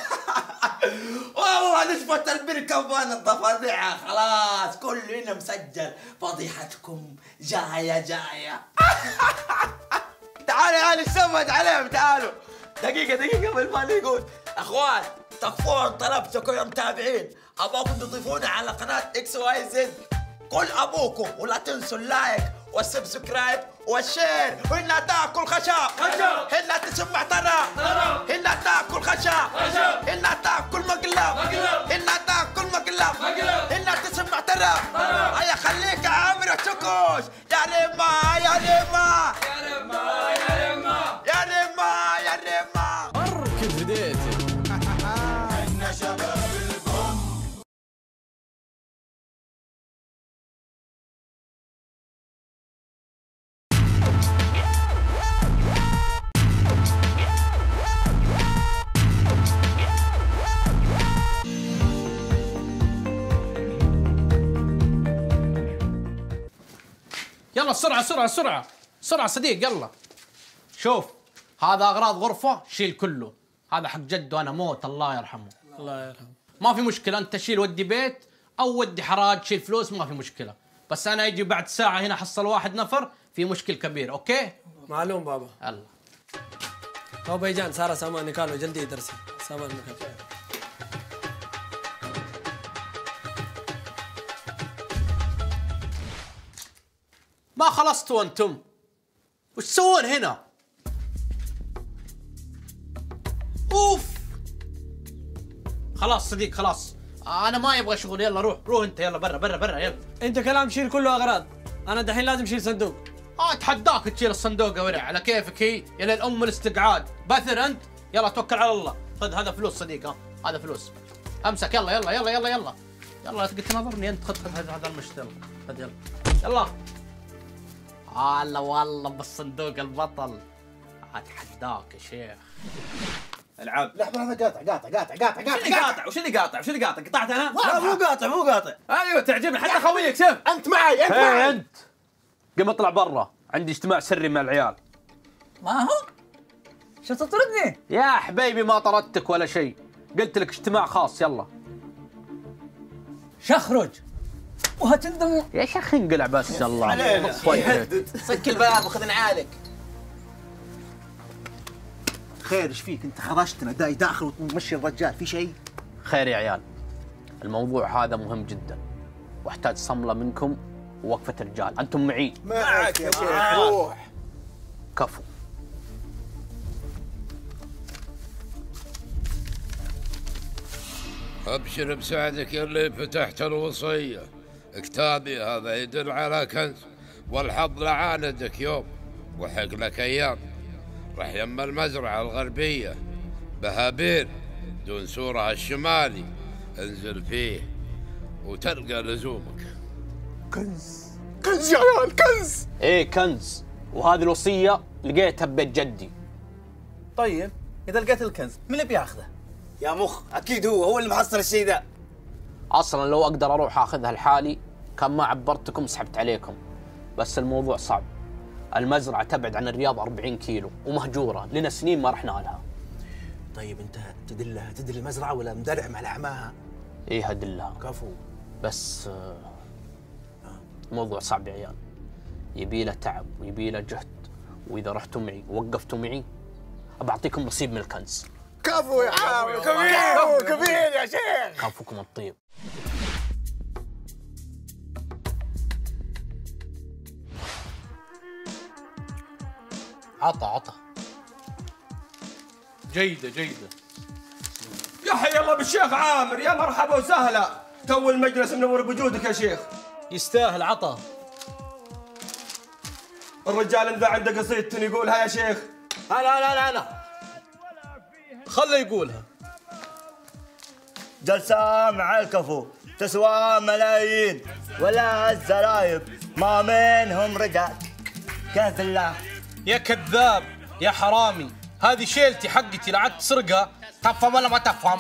والله نشفت البركة وبانت ضفادعها، خلاص كله هنا مسجل، فضيحتكم جاية. تعالوا يا اهل السمد عليهم، تعالوا. دقيقة قبل ما يقول اخوان تكفون طلبتكم يا متابعين، اباكم تضيفونا على قناة اكس واي زد، كل ابوكم، ولا تنسوا اللايك والسبسكرايب والشير، وإنها تاكل خشب، إنها تسمع طرب، إنها تاكل خشب، إنها تاكل مقلب، إنها تاكل مقلب، إنها تسمع طرب. هيا خليك يا عامر الشكوش، يا ريما يا ريما يا ريما يا ريما يا ريما يا ريما. اركض هديتي. احنا شباب البوم. يلا السرعة صديق يلا. شوف هذا أغراض غرفة، شيل كله، هذا حق جد وأنا موت الله يرحمه. الله يرحمه. ما في مشكلة، أنت شيل ودي بيت أو ودي حراج، شيل فلوس ما في مشكلة، بس أنا يجي بعد ساعة هنا حصل واحد نفر في مشكل كبير. أوكي؟ معلوم بابا. يلا. هو بيجان سارة سامان نكالو جلدي درسي سامان نكالو. ما خلصتوا أنتم؟ وش تسوون هنا؟ أوف. خلاص صديق خلاص، أنا ما يبغى شغل، يلا روح أنت، يلا برا يلا. أنت كلام شيل كله أغراض، أنا دحين لازم شيل صندوق. أتحداك تشيل الصندوق يا ورع، على كيفك هي، يا للأم الاستقعاد، بثر أنت، يلا توكل على الله، خذ هذا فلوس صديق، هذا فلوس، أمسك يلا لا تقعد تناظرني أنت، خذ هذا المشت، خذ يلا. هلا والله بالصندوق البطل، اتحداك يا شيخ. العاب. لحظة قاطع. وش اللي قاطع؟ قطعت انا؟ لا مو قاطع. ايوه تعجبني حتى خويك، شوف انت معي انت قم اطلع برا، عندي اجتماع سري مع العيال. ما هو؟ شو تطردني؟ يا حبيبي ما طردتك ولا شيء، قلت لك اجتماع خاص، يلا. شخرج وهتندم يا شيخ انقلع بس. الله صك الباب وخذ نعالك. خير ايش فيك؟ انت خرجتنا داخل وتمشي الرجال، في شيء؟ خير يا عيال، الموضوع هذا مهم جدا واحتاج صملة منكم ووقفة رجال. انتم معي؟ معك يا شيخ، روح. كفو. ابشر بسعدك اللي فتحت الوصية، كتابي هذا يدل على كنز، والحظ لعاندك يوم وحق لك ايام. راح يم المزرعة الغربية بهابير دون سورها الشمالي، انزل فيه وتلقى لزومك. كنز يا عيال، كنز. ايه كنز، وهذه الوصية لقيتها ببيت جدي. طيب اذا لقيت الكنز مين اللي بياخذه؟ يا مخ اكيد هو اللي محصل الشيء ذا. اصلا لو اقدر اروح اخذها لحالي كان ما عبرتكم سحبت عليكم، بس الموضوع صعب. المزرعة تبعد عن الرياض 40 كيلو ومهجورة، لنا سنين ما رحنا لها. طيب انت تدل المزرعة ولا مدرع مع لحماها؟ ايه هدلها. كفو. بس الموضوع صعب يا عيال، يبي له تعب ويبي له جهد، واذا رحتوا معي ووقفتوا معي بعطيكم نصيب من الكنز. كفو يا عامر، كفو يا شيخ. كفوكم الطيب. عطا جيدة. يا حي الله بالشيخ عامر، يا مرحبا وسهلا. تو المجلس منور بوجودك يا شيخ. يستاهل عطا. الرجال اللي عنده قصيدة يقولها يا شيخ. أنا خله يقولها. جلسة مع الكفو تسوى ملايين، ولا الزرايب ما منهم رجال. كاذ الله. يا كذاب يا حرامي، هذه شيلتي حقتي، لا عاد تسرقها. تفهم ولا ما تفهم؟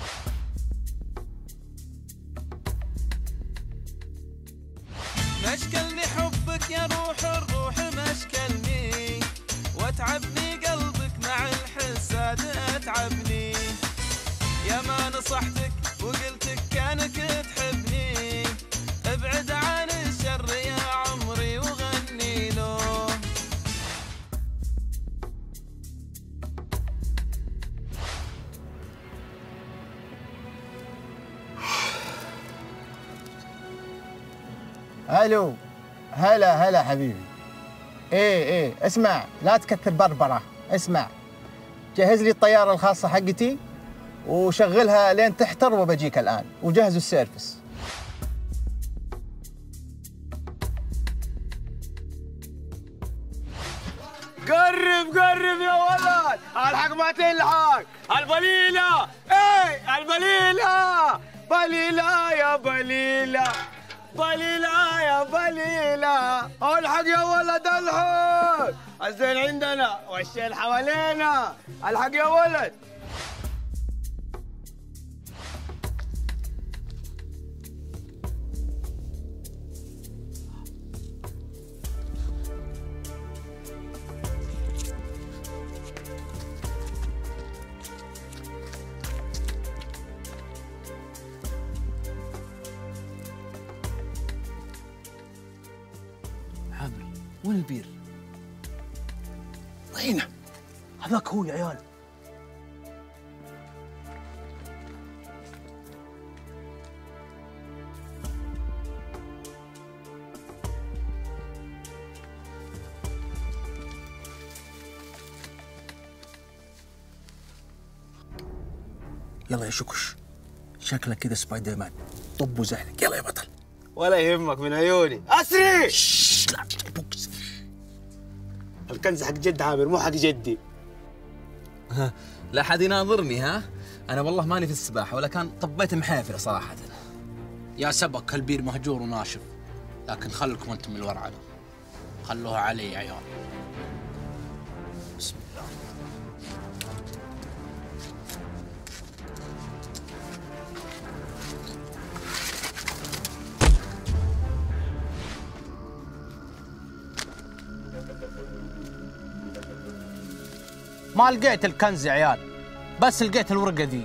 مشكلني حبك يا روح الروح، مشكلني واتعبني قلبك مع الحساد اتعبني. يا ما نصحتك وقلتك كانك تحبني، ابعد عن الشر يا عمري وغني له. الو، هلا حبيبي. ايه اسمع، لا تكثر بربره. اسمع، جهز لي الطياره الخاصه حقتي وشغلها لين تحتر وبجيك الان، وجهزوا السيرفس. قرب يا ولد، الحق ما تلحق. البليلة، ايه البليلة، بليلة يا بليلة، بليلة يا بليلة. الحق يا ولد الحق، الزين عندنا والشيل حوالينا. الحق يا ولد. وين البير؟ وينه؟ هذاك هو يا عيال. يلا يا شكش، شكلك كذا سبايدر مان، طب وزحلك. يلا يا بطل. ولا يهمك من عيوني. اسري. لا الكنز حق جد عامر مو حق جدي. لا حد يناظرني ها؟ انا والله ماني في السباحه ولا كان طبيت محافره صراحه. يا سبك هالبير مهجور وناشف، لكن خلكم انتم الورعنه، خلوها علي يا عيال. بسم الله. ما لقيت الكنز يا عيال، بس لقيت الورقة دي.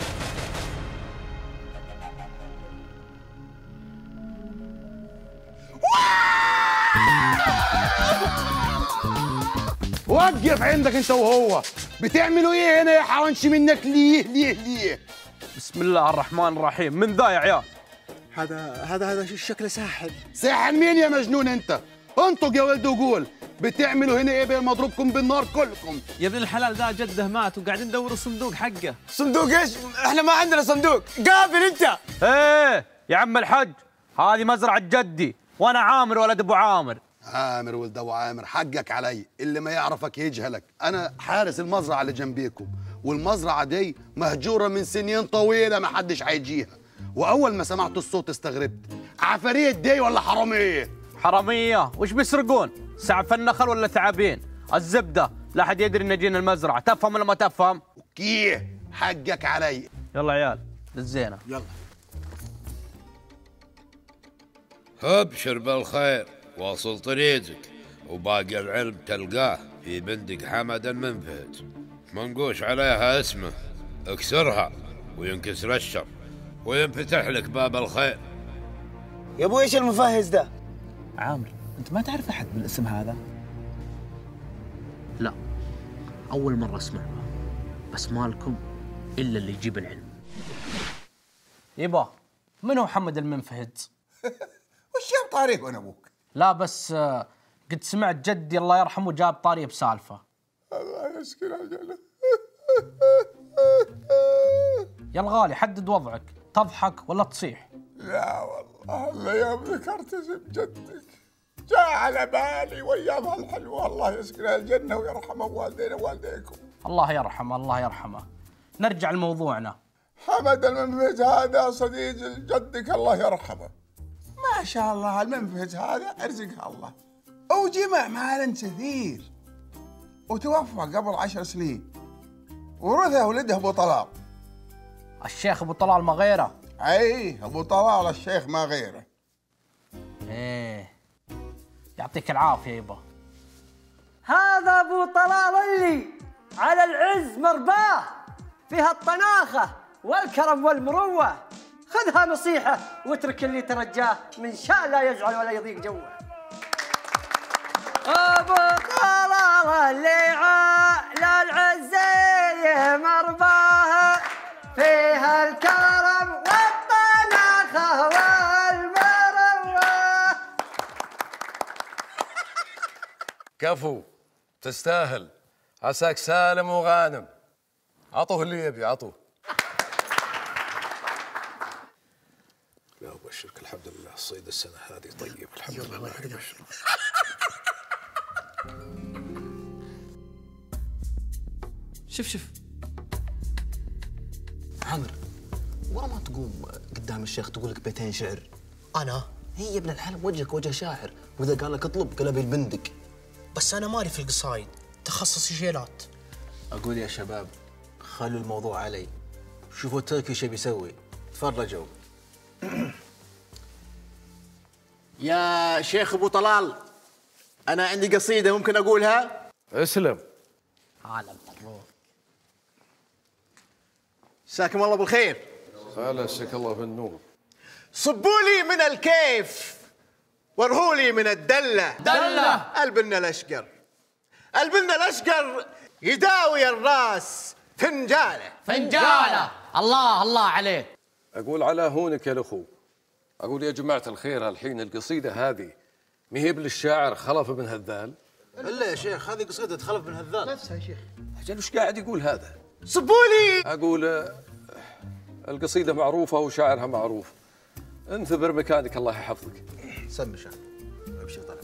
وقف عندك انت وهو، بتعملوا ايه هنا يا حرنش منك؟ ليه؟ بسم الله الرحمن الرحيم. من ذا يا عيال؟ هذا شكله ساحر. ساحر مين يا مجنون انت؟ انطق يا ولد وقول، بتعملوا هنا ايه بين مضروبكم بالنار كلكم؟ يا ابن الحلال ذا جده مات وقاعدين ندور الصندوق حقه. صندوق ايش؟ احنا ما عندنا صندوق. قابل انت. ايه يا عم الحج، هذه مزرعة جدي وانا عامر ولد ابو عامر. عامر ولد ابو عامر، حقك علي، اللي ما يعرفك يجهلك. انا حارس المزرعه اللي جنبيكم، والمزرعه دي مهجوره من سنين طويله ما حدش هيجيها، واول ما سمعت الصوت استغربت. عفاريت دي ولا حراميه؟ حراميه وش بيسرقون؟ سعف النخل ولا ثعابين؟ الزبده لا حد يدري ان جينا المزرعه. تفهم ولا ما تفهم؟ كيه حقك علي. يلا عيال للزينه. يلا ابشر بالخير، واصل طريقك، وباقي العلم تلقاه في بندق حمد المنفذ. منقوش عليها اسمه، اكسرها وينكسر الشر وينفتح لك باب الخير. يا ابوي ايش المفهز ده؟ عامر، انت ما تعرف احد بالاسم هذا؟ لا، اول مره اسمعها، بس مالكم الا اللي يجيب العلم. يبا من هو محمد المنفهد؟ وش جاب طاريه وانا ابوك؟ لا بس قد سمعت جدي الله يرحمه جاب طاريه بسالفه. الله يسكن اجله. يا الغالي حدد وضعك، تضحك ولا تصيح؟ لا والله الا يوم ذكرت اسم جدك جاء على بالي وايامها الحلوه، الله يسكنها الجنه ويرحمه والدينا ووالديكم. الله يرحمه الله يرحمه. نرجع لموضوعنا. حمد المنفذ هذا صديق جدك الله يرحمه، ما شاء الله المنفذ هذا ارزقها الله، وجمع مالا كثير وتوفى قبل 10 سنين ورثه ولده ابو طلال. الشيخ ابو طلال ما غيره؟ اي ابو طلال الشيخ ما غيره. ايه يعطيك العافيه يبا. هذا ابو طلال اللي على العز مرباه، فيها الطناخه والكرم والمروه. خذها نصيحه واترك اللي ترجاه، من شاء لا يزعل ولا يضيق جوه. ابو طلال اللي على العزيه مرباه، فيها الكرم والطناخه والمروه. كفو، تستاهل، عساك سالم وغانم. عطوه اللي يبي عطوه. لا أبشرك الحمد لله الصيد السنة هذه طيب الحمد لله. شوف عامر، ورا ما تقوم قدام الشيخ تقول لك بيتين شعر. انا هي يا ابن الحلال وجهك وجه شاعر، واذا قال لك اطلب قلبي البندق. بس انا مالي في القصايد، تخصصي شيلات. اقول يا شباب خلوا الموضوع علي، شوفوا التركي ايش بيسوي، تفرجوا. يا شيخ ابو طلال، انا عندي قصيده ممكن اقولها؟ اسلم. عالم مبروك. مساكم الله بالخير. هلا مساك الله بالنور. صبوا لي من الكيف وارهوا لي من الدله. دله البنا الاشقر، البنا الاشقر يداوي الراس فنجاله. فنجاله. الله عليك. اقول على هونك يا الاخو. اقول يا جماعه الخير، الحين القصيده هذه ما هي للشاعر خلف بن هذال؟ الا يا شيخ هذه قصيده خلف بن هذال نفسها يا شيخ. اجل وش قاعد يقول هذا؟ صبوا لي. اقول القصيده معروفه وشاعرها معروف. انثبر مكانك الله يحفظك. سمي شاعر ابشر طلع.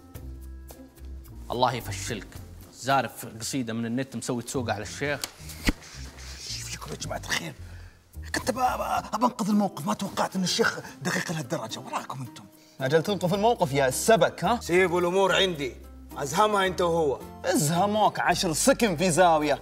الله يفشلك، زارف قصيده من النت مسوي تسوق على الشيخ. فيكم يا جماعه الخير، كنت بنقذ الموقف، ما توقعت ان الشيخ دقيق لهالدرجه. وراكم انتم اجل تنقذ الموقف يا السبك. ها سيبوا الامور عندي، ازهمها انت وهو. ازهموك 10 سكن في زاويه.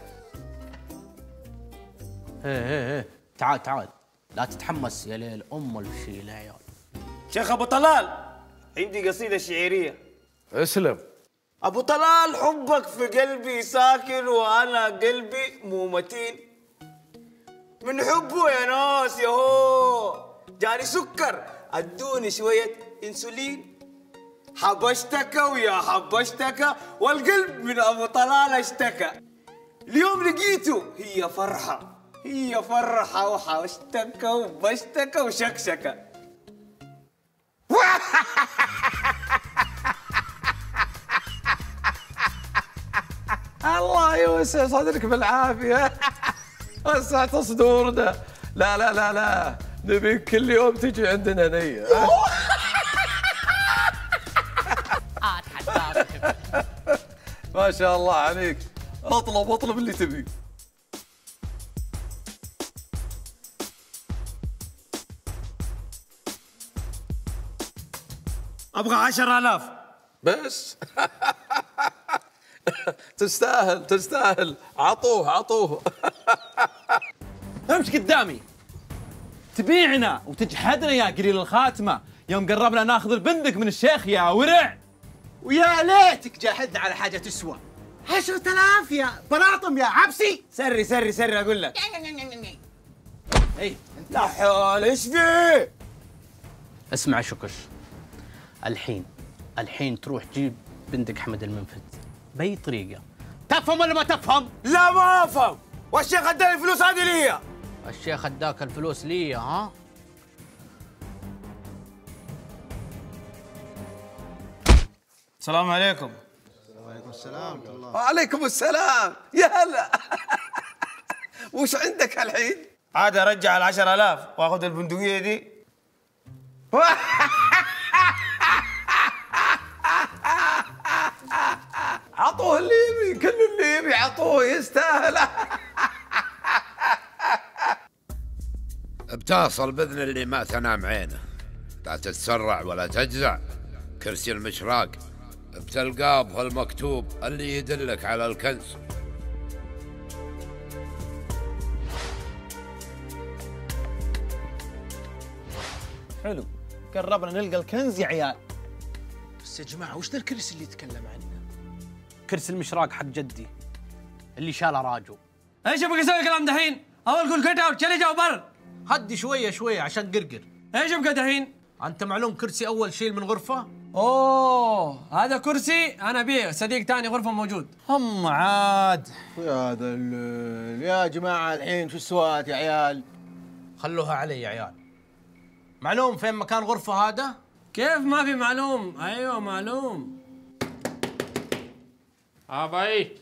ايه تعال لا تتحمس يا ليل ام الشيل يا عيال. شيخ ابو طلال عندي قصيده شعريه. اسلم. ابو طلال حبك في قلبي ساكن وانا قلبي مو متين، من حبه يا ناس يهو جاني سكر، ادوني شويه انسولين. حبشتك ويا حبشتك والقلب من ابو طلال اشتكى، اليوم لقيته هي فرحه وحوشتك وبشتك وشكشكه. الله يوسع صدرك بالعافيه. وسعت صدورنا. لا نبيك كل يوم تجي عندنا نية. ما شاء الله عليك. اطلب اللي تبي. ابغى 10,000 بس. تستاهل. عطوه. امشي قدامي. تبيعنا وتجحدنا يا قليل الخاتمه يوم قربنا ناخذ البندق من الشيخ يا ورع. ويا ليتك جاحدنا على حاجه تسوى 10,000 يا براطم يا عبسي. سري اقول لك. اي لا حول ايش فيه؟ اسمع شكش، الحين تروح تجيب بندق حمد المنفذ باي طريقه، تفهم ولا ما تفهم؟ لا ما افهم. والشيخ اداني الفلوس هذه لي. الشيخ اداك الفلوس لي ها؟ السلام عليكم. وعليكم السلام ورحمة الله. وعليكم السلام، يا هلا. وش عندك الحين؟ عاد ارجع ال 10,000 واخذ البندقيه دي. عطوه اللي يبي، كل اللي يبي عطوه، يستاهل. بتصل باذن اللي ما تنام عينه، لا تتسرع ولا تجزع. كرسي المشراق بتلقاه بهالمكتوب اللي يدلك على الكنز. حلو، قربنا نلقى الكنز يا عيال. بس يا جماعه وش ذا الكرسي اللي يتكلم عنه؟ كرسي المشراق حق جدي اللي شاله راجو. ايش ابغى اسوي الكلام دحين؟ اول قول كت اوت، شلي جاوا بر. هدي شويه عشان قرقر. ايش ابغى دحين؟ انت معلوم كرسي اول شيل من غرفه؟ اوه هذا كرسي انا بيه، صديق تاني غرفه موجود. هم عاد يا ذا الليل يا جماعه، الحين شو السوات يا عيال؟ خلوها علي يا عيال. معلوم فين مكان غرفه هذا؟ كيف ما في معلوم؟ ايوه معلوم. باي.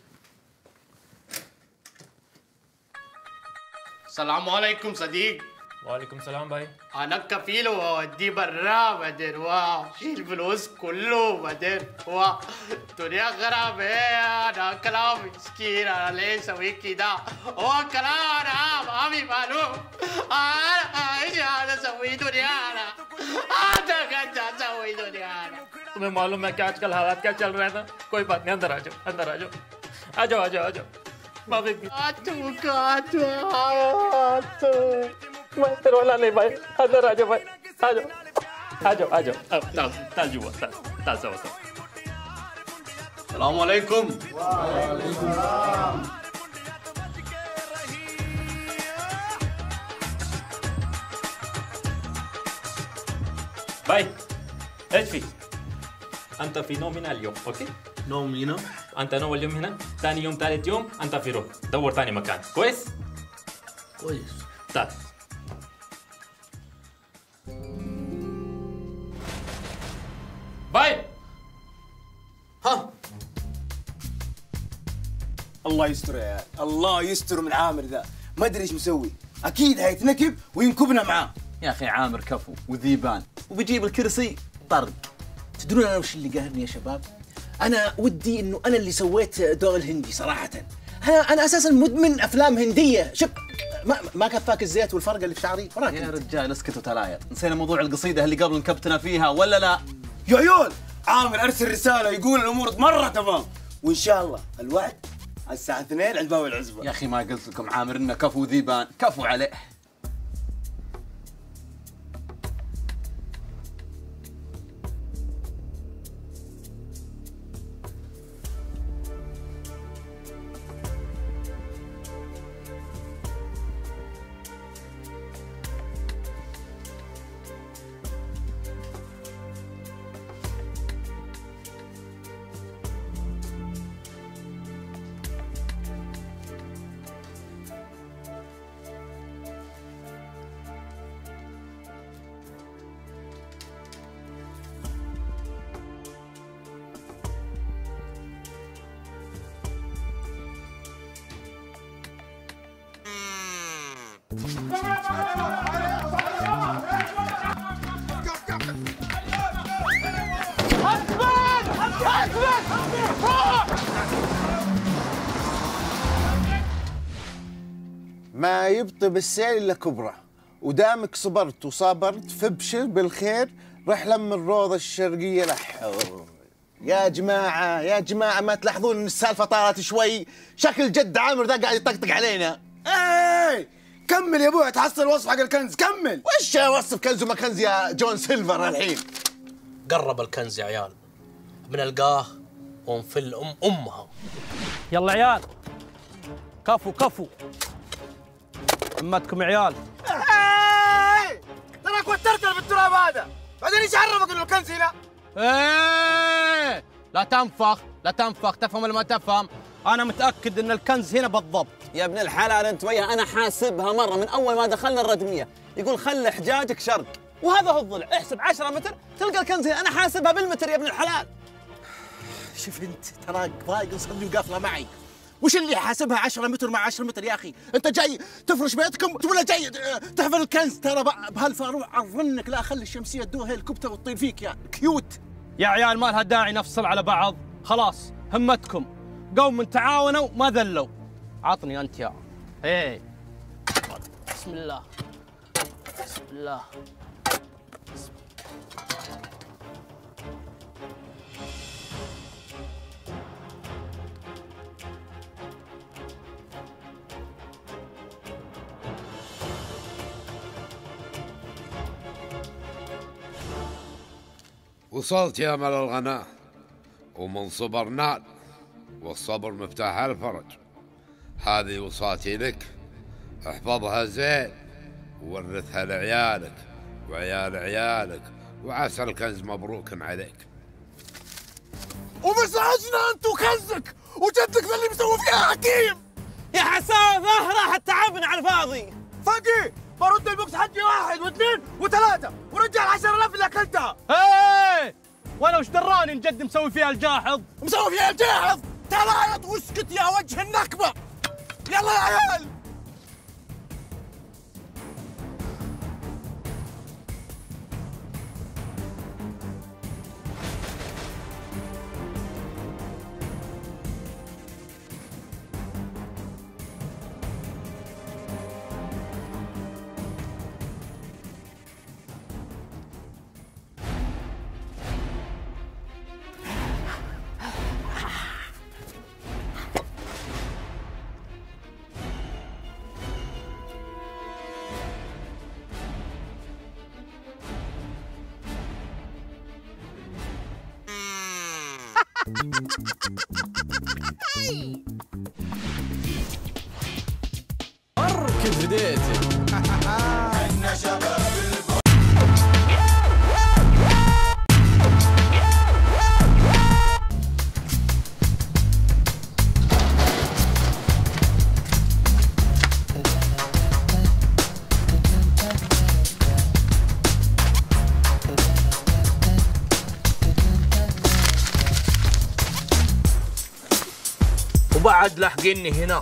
السلام عليكم صديق. وعليكم السلام باي. انا كفيل واوديه برا بعدين شيل فلوس كله بعدين الدنيا خراب है انا كلام مسكين انا ليه اسوي كده هو كلام انا ما في معلوم انا ايش هذا اسوي دنيا انا قاعد اسوي دنيا انا तुम्हें मालूम है कि आजकल हालात क्या चल रहे हैं ना? कोई बात नहीं, अंदर आ जाओ, अंदर आ जाओ, आ जाओ, आ जाओ, आ जाओ। माफी मैं तेरे वाला नहीं भाई, अंदर आ जाओ भाई, आ जाओ, आ जाओ, आ जाओ, ताल जुआ, ताल सो। السلام عليكم. باي ايش في؟ انت في نوم هنا اليوم، اوكي؟ نوم هنا؟ انت نوم اليوم هنا، ثاني يوم ثالث يوم انت في روم، دور ثاني مكان، كويس؟ كويس. تعال. باي. ها الله يستر يا عيال، الله يستر من عامر ذا، ما ادري ايش مسوي، اكيد هيتنكب وينكبنا معاه. يا اخي عامر كفو وذيبان وبيجيب الكرسي طرق. تدرون انا وش اللي قاهرني يا شباب؟ انا ودي انه انا اللي سويت دور الهندي صراحه. انا اساسا مدمن افلام هنديه. شوف ما كفاك الزيت والفرقه اللي في شعري؟ يا رجال اسكت وتلايا، نسينا موضوع القصيده اللي قبل نكبتنا فيها ولا لا؟ يا عيال عامر ارسل رساله يقول الامور مره تمام، وان شاء الله الوعد الساعه 2 عند باب العزبه. يا اخي ما قلت لكم عامر انه كفو ذيبان، كفو عليه. ما يبطي بالسيل الا كبره، ودامك صبرت وصابرت فابشر بالخير، رحله من الروضه الشرقيه لحول. يا جماعه يا جماعه ما تلاحظون ان السالفه طارت شوي؟ شكل جد عامر ذا قاعد يطقطق علينا. ايه كمل يا ابوي، تحصل وصف حق الكنز، كمل. وش وصف كنز وما كنز يا جون سيلفر الحين؟ قرب الكنز يا عيال، بنلقاه ونفل امها. يلا عيال، كفو كفو، همتكم يا عيال. تراك وترتنا بالتراب هذا، بعدين ايش عرفك انه الكنز هنا؟ لا تنفخ لا تنفخ، تفهم ولا ما تفهم؟ انا متاكد ان الكنز هنا بالضبط. يا ابن الحلال انت وياه، انا حاسبها مره من اول ما دخلنا الردميه، يقول خلي حجاجك شرق، وهذا هو الضلع، احسب 10 متر تلقى الكنز هنا، انا حاسبها بالمتر يا ابن الحلال. شوف انت تراك ضايق صدري وقافله معي، وش اللي حاسبها 10 متر مع 10 متر يا اخي؟ انت جاي تفرش بيتكم ولا جاي تحفل الكنز؟ ترى بهالفاروع عرفنك لا اخلي الشمسيه تدور هيلكوبتر وتطير فيك يا كيوت. يا عيال ما لها داعي نفصل على بعض، خلاص همتكم قوم تعاونوا ما ذلوا. عطني انت يا ايه. بسم الله بسم الله. وصلت يا مل الغناء، ومن صبر نال، والصبر مفتاح الفرج. هذه وصاتي لك، احفظها زين وورثها لعيالك وعيال عيالك، وعسى الكنز مبروك عليك. ومزعجنا انت وكنزك وجدك ذا اللي مسوي فيها حكيم. يا حسام راح تعبنا على الفاضي. فقي برد البوكس حقي 1 و2 و3 ورجع 10,000 اللي اكلتها. ايه وانا وش دراني ان جد مسوي فيها الجاحظ؟ مسوي فيها الجاحظ؟ تلايط واسكت يا وجه النكبه. يلا يا عيال. اركب بديتي. احنا شباب وبعد لاحقيني هنا.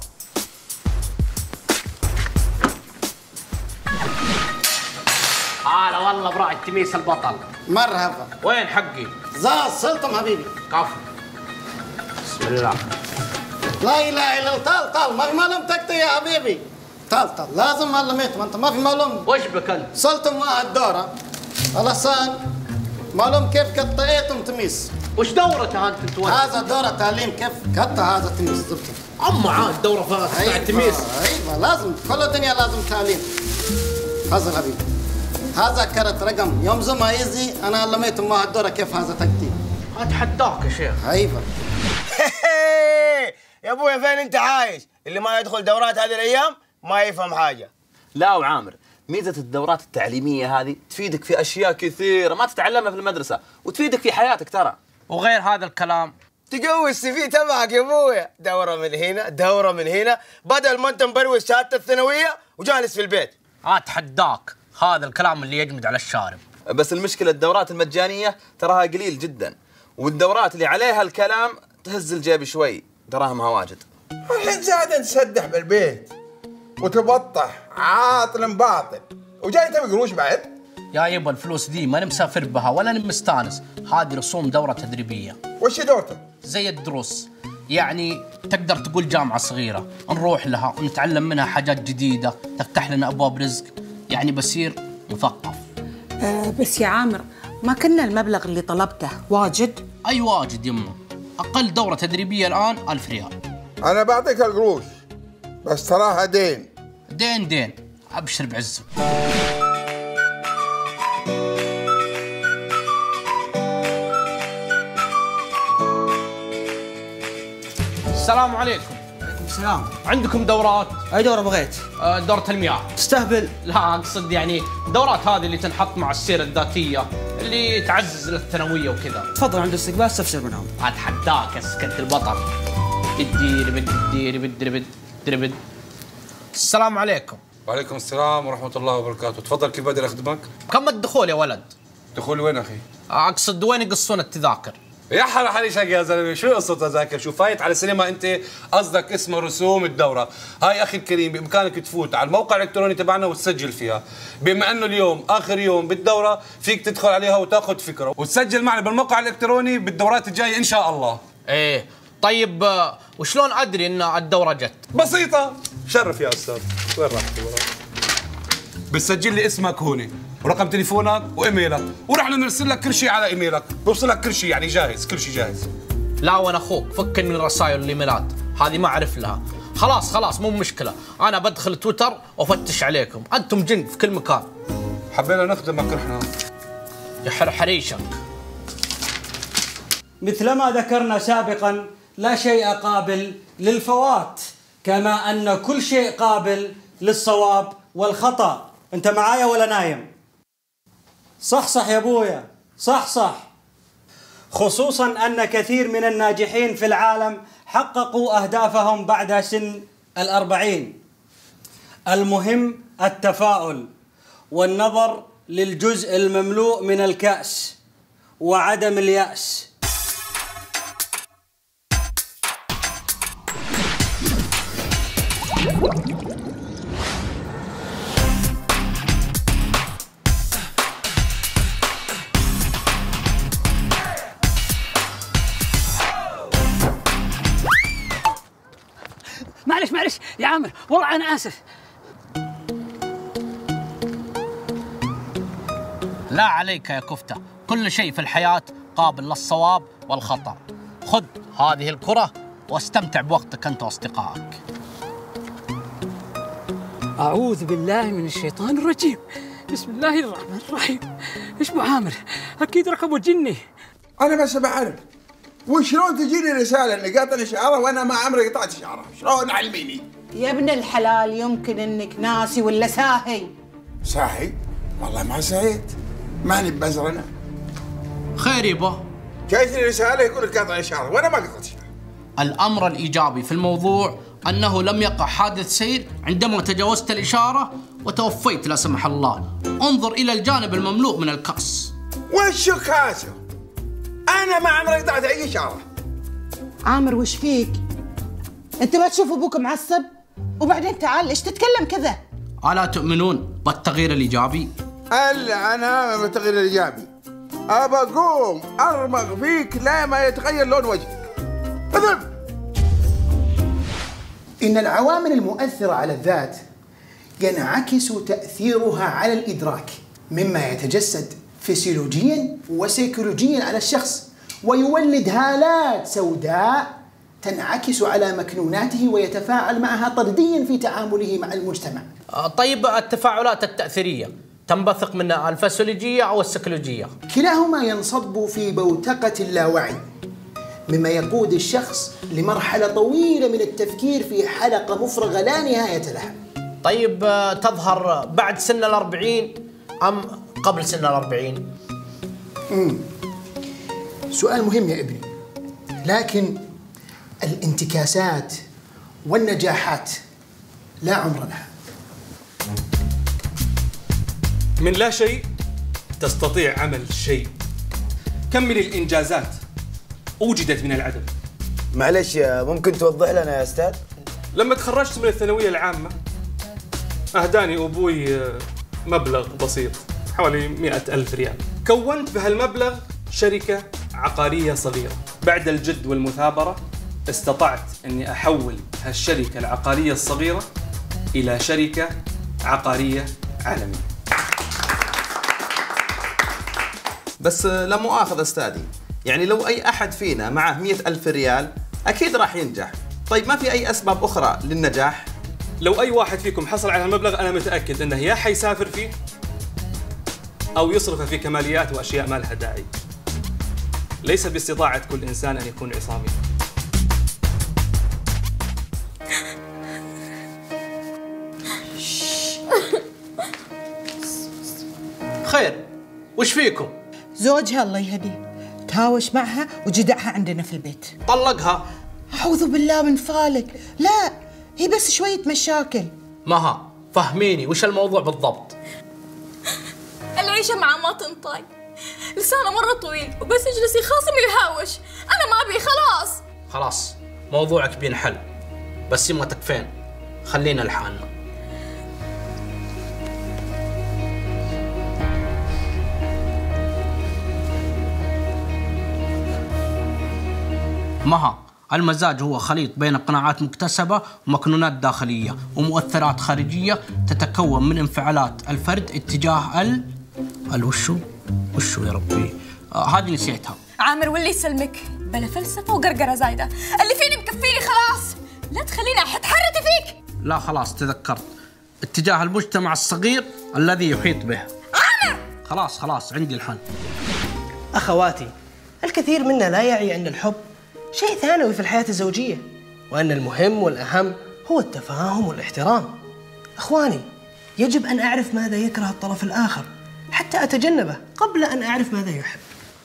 هلا والله براعي التميس البطل. مرحبا. وين حقي؟ زاز سلطم حبيبي. كفو. بسم الله. لا اله الا الله. طال ما في معلوم تكتي يا حبيبي. طال لازم معلومات، ما انت ما في معلوم. وش بك انت؟ سلطم واحد دوره. الحسان معلوم كيف قطيتم تميس. وش دورته انت هذا دوره تعليم كيف قطع هذا تميس ضبط. اما عاد دوره فيها التميس. ايوه لازم كل الدنيا لازم تعليم. هذا حبيبي. هذا كرت رقم يوم زما يزي انا علميتهم واحد دوره كيف هذا تكتيك. اتحداك يا شيخ. ايوه. يا ابويا فين انت عايش؟ اللي ما يدخل دورات هذه الايام ما يفهم حاجه. لا وعامر، ميزه الدورات التعليميه هذه تفيدك في اشياء كثيره ما تتعلمها في المدرسه، وتفيدك في حياتك ترى. وغير هذا الكلام تقوي السي في تبعك يا ابويا، دوره من هنا دوره من هنا، بدل ما انت مبروز شهاده الثانويه وجالس في البيت. اتحداك، هذا الكلام اللي يجمد على الشارب. بس المشكله الدورات المجانيه تراها قليل جدا، والدورات اللي عليها الكلام تهز الجيب شوي، دراهمها واجد. الحين زاد تسدح بالبيت وتبطح عاطل باطل، وجاي تبي قروش بعد؟ يا يبا الفلوس دي ما مسافر بها ولا مستانس، هذه رسوم دورة تدريبية. وش دورته؟ زي الدروس، يعني تقدر تقول جامعة صغيرة، نروح لها ونتعلم منها حاجات جديدة، تفتح لنا أبواب رزق، يعني بصير مثقف. بس يا عامر ما كنا المبلغ اللي طلبته واجد؟ أي واجد يمه، أقل دورة تدريبية الآن 1000 ريال. أنا بعطيك القروش بس تراها دين. دين أبشر بعزه. السلام عليكم. وعليكم السلام. عندكم دورات؟ اي دوره بغيت؟ دورة المياه. تستهبل؟ لا اقصد يعني الدورات هذه اللي تنحط مع السيرة الذاتية اللي تعزز للثانوية وكذا. تفضل عند الاستقبال استفسر منهم. اتحداك اسكت البطل. السلام عليكم. وعليكم السلام ورحمة الله وبركاته. تفضل، كيف بقدر أخدمك؟ كم الدخول يا ولد؟ دخول وين أخي؟ أقصد وين يقصون التذاكر؟ يا حلا حليشك يا زلمة، شو قصة تذاكر؟ شو فايت على السينما أنت؟ قصدك اسمه رسوم الدورة. هاي أخي الكريم بإمكانك تفوت على الموقع الإلكتروني تبعنا وتسجل فيها. بما أنه اليوم آخر يوم بالدورة فيك تدخل عليها وتاخذ فكرة وتسجل معنا بالموقع الإلكتروني بالدورات الجاية إن شاء الله. إيه طيب وشلون أدري إن الدورة جت؟ بسيطة، شرف يا أستاذ. وين راح بتسجل لي اسمك هون ورقم تليفونك وايميلك ورح نرسل لك كل شيء على ايميلك، بوصل لك كل شيء يعني جاهز، كل شيء جاهز. لا وانا اخوك فكني من الرسائل والايميلات هذه ما اعرف لها. خلاص مو مشكله، انا بدخل تويتر وافتش عليكم، انتم جن في كل مكان. حبينا نخدمك احنا. يحر حريشك. مثلما ذكرنا سابقا لا شيء قابل للفوات، كما ان كل شيء قابل للصواب والخطأ. انت معايا ولا نايم؟ صح يا ابويا، صح. خصوصا ان كثير من الناجحين في العالم حققوا اهدافهم بعد سن 40. المهم التفاؤل والنظر للجزء المملوء من الكأس وعدم اليأس. معلش يا عامر، والله أنا آسف. لا عليك يا كفتة، كل شيء في الحياة قابل للصواب والخطأ. خذ هذه الكرة واستمتع بوقتك أنت وأصدقائك. أعوذ بالله من الشيطان الرجيم. بسم الله الرحمن الرحيم. إيش بو عامر؟ أكيد ركبوا جني. أنا بس بعرف وشلون تجيني رسالة إني قاطع إشعارة وأنا ما عمري قطعت إشعارة، شلون علميني؟ يا ابن الحلال يمكن إنك ناسي ولا ساهي؟ ساهي؟ والله ما سهيت، ماني ببزر أنا. خير يبا. جايتني رسالة يقول لك قاطع إشعارة وأنا ما قطعت إشعارة. الأمر الإيجابي في الموضوع أنه لم يقع حادث سير عندما تجاوزت الإشارة وتوفيت لا سمح الله. انظر إلى الجانب المملوء من الكأس. وش كاسه؟ أنا ما عمري قطعت أي إشارة. عامر وش فيك؟ أنت ما تشوف أبوك معصب؟ وبعدين تعال إيش تتكلم كذا؟ ألا تؤمنون بالتغيير الإيجابي؟ ألا أنا بالتغيير الإيجابي، أبى أقوم أرمغ فيك لا ما يتغير لون وجهك. اذهب. إن العوامل المؤثرة على الذات ينعكس تأثيرها على الإدراك، مما يتجسد فسيولوجيا وسيكولوجيا على الشخص، ويولد هالات سوداء تنعكس على مكنوناته ويتفاعل معها طرديا في تعامله مع المجتمع. طيب التفاعلات التأثيرية تنبثق من الفسيولوجية أو السيكولوجية؟ كلاهما ينصب في بوتقة اللاوعي، مما يقود الشخص لمرحلة طويلة من التفكير في حلقة مفرغة لا نهاية لها. طيب تظهر بعد سن 40 أم قبل سن 40؟ سؤال مهم يا ابني، لكن الانتكاسات والنجاحات لا عمر لها. من لا شيء تستطيع عمل شيء. كم من الإنجازات وجدت من العدم. معلش ممكن توضح لنا يا أستاذ؟ لما تخرجت من الثانوية العامة أهداني أبوي مبلغ بسيط حوالي 100,000 ريال. كونت بهالمبلغ شركة عقارية صغيرة. بعد الجد والمثابرة استطعت أني أحول هالشركة العقارية الصغيرة إلى شركة عقارية عالمية. بس لا مؤاخذة أستاذي، يعني لو أي أحد فينا معه 100,000 ريال أكيد راح ينجح. طيب ما في أي أسباب أخرى للنجاح؟ لو أي واحد فيكم حصل على المبلغ أنا متأكد أنه يا حيسافر فيه أو يصرف في كماليات وأشياء ما لها داعي. ليس باستطاعة كل إنسان أن يكون عصامي. خير، وش فيكم؟ زوجها الله يهديه تهاوش معها وجدعها عندنا في البيت. طلقها. أعوذ بالله من فالك، لا هي بس شوية مشاكل. مها فهميني وش الموضوع بالضبط؟ العيشة معه ما تنطق، لسانه مرة طويل وبس يجلس يخاصم ويهاوش، أنا ما أبي خلاص. خلاص موضوعك بينحل، بس يما تكفين، خلينا لحالنا. مها المزاج هو خليط بين قناعات مكتسبة ومكنونات داخلية ومؤثرات خارجية تتكون من انفعالات الفرد اتجاه وشو يا ربي؟ هذه نسيتها. عامر واللي يسلمك، بلا فلسفة وقرقرة زايدة، اللي فيني مكفيني خلاص، لا تخليني أحد حرتي فيك. لا خلاص تذكرت، اتجاه المجتمع الصغير الذي يحيط به. عامر خلاص عندي الحل. أخواتي، الكثير منا لا يعي أن الحب شيء ثانوي في الحياة الزوجية، وأن المهم والأهم هو التفاهم والاحترام. أخواني، يجب أن أعرف ماذا يكره الطرف الآخر حتى أتجنبه قبل أن أعرف ماذا يحب.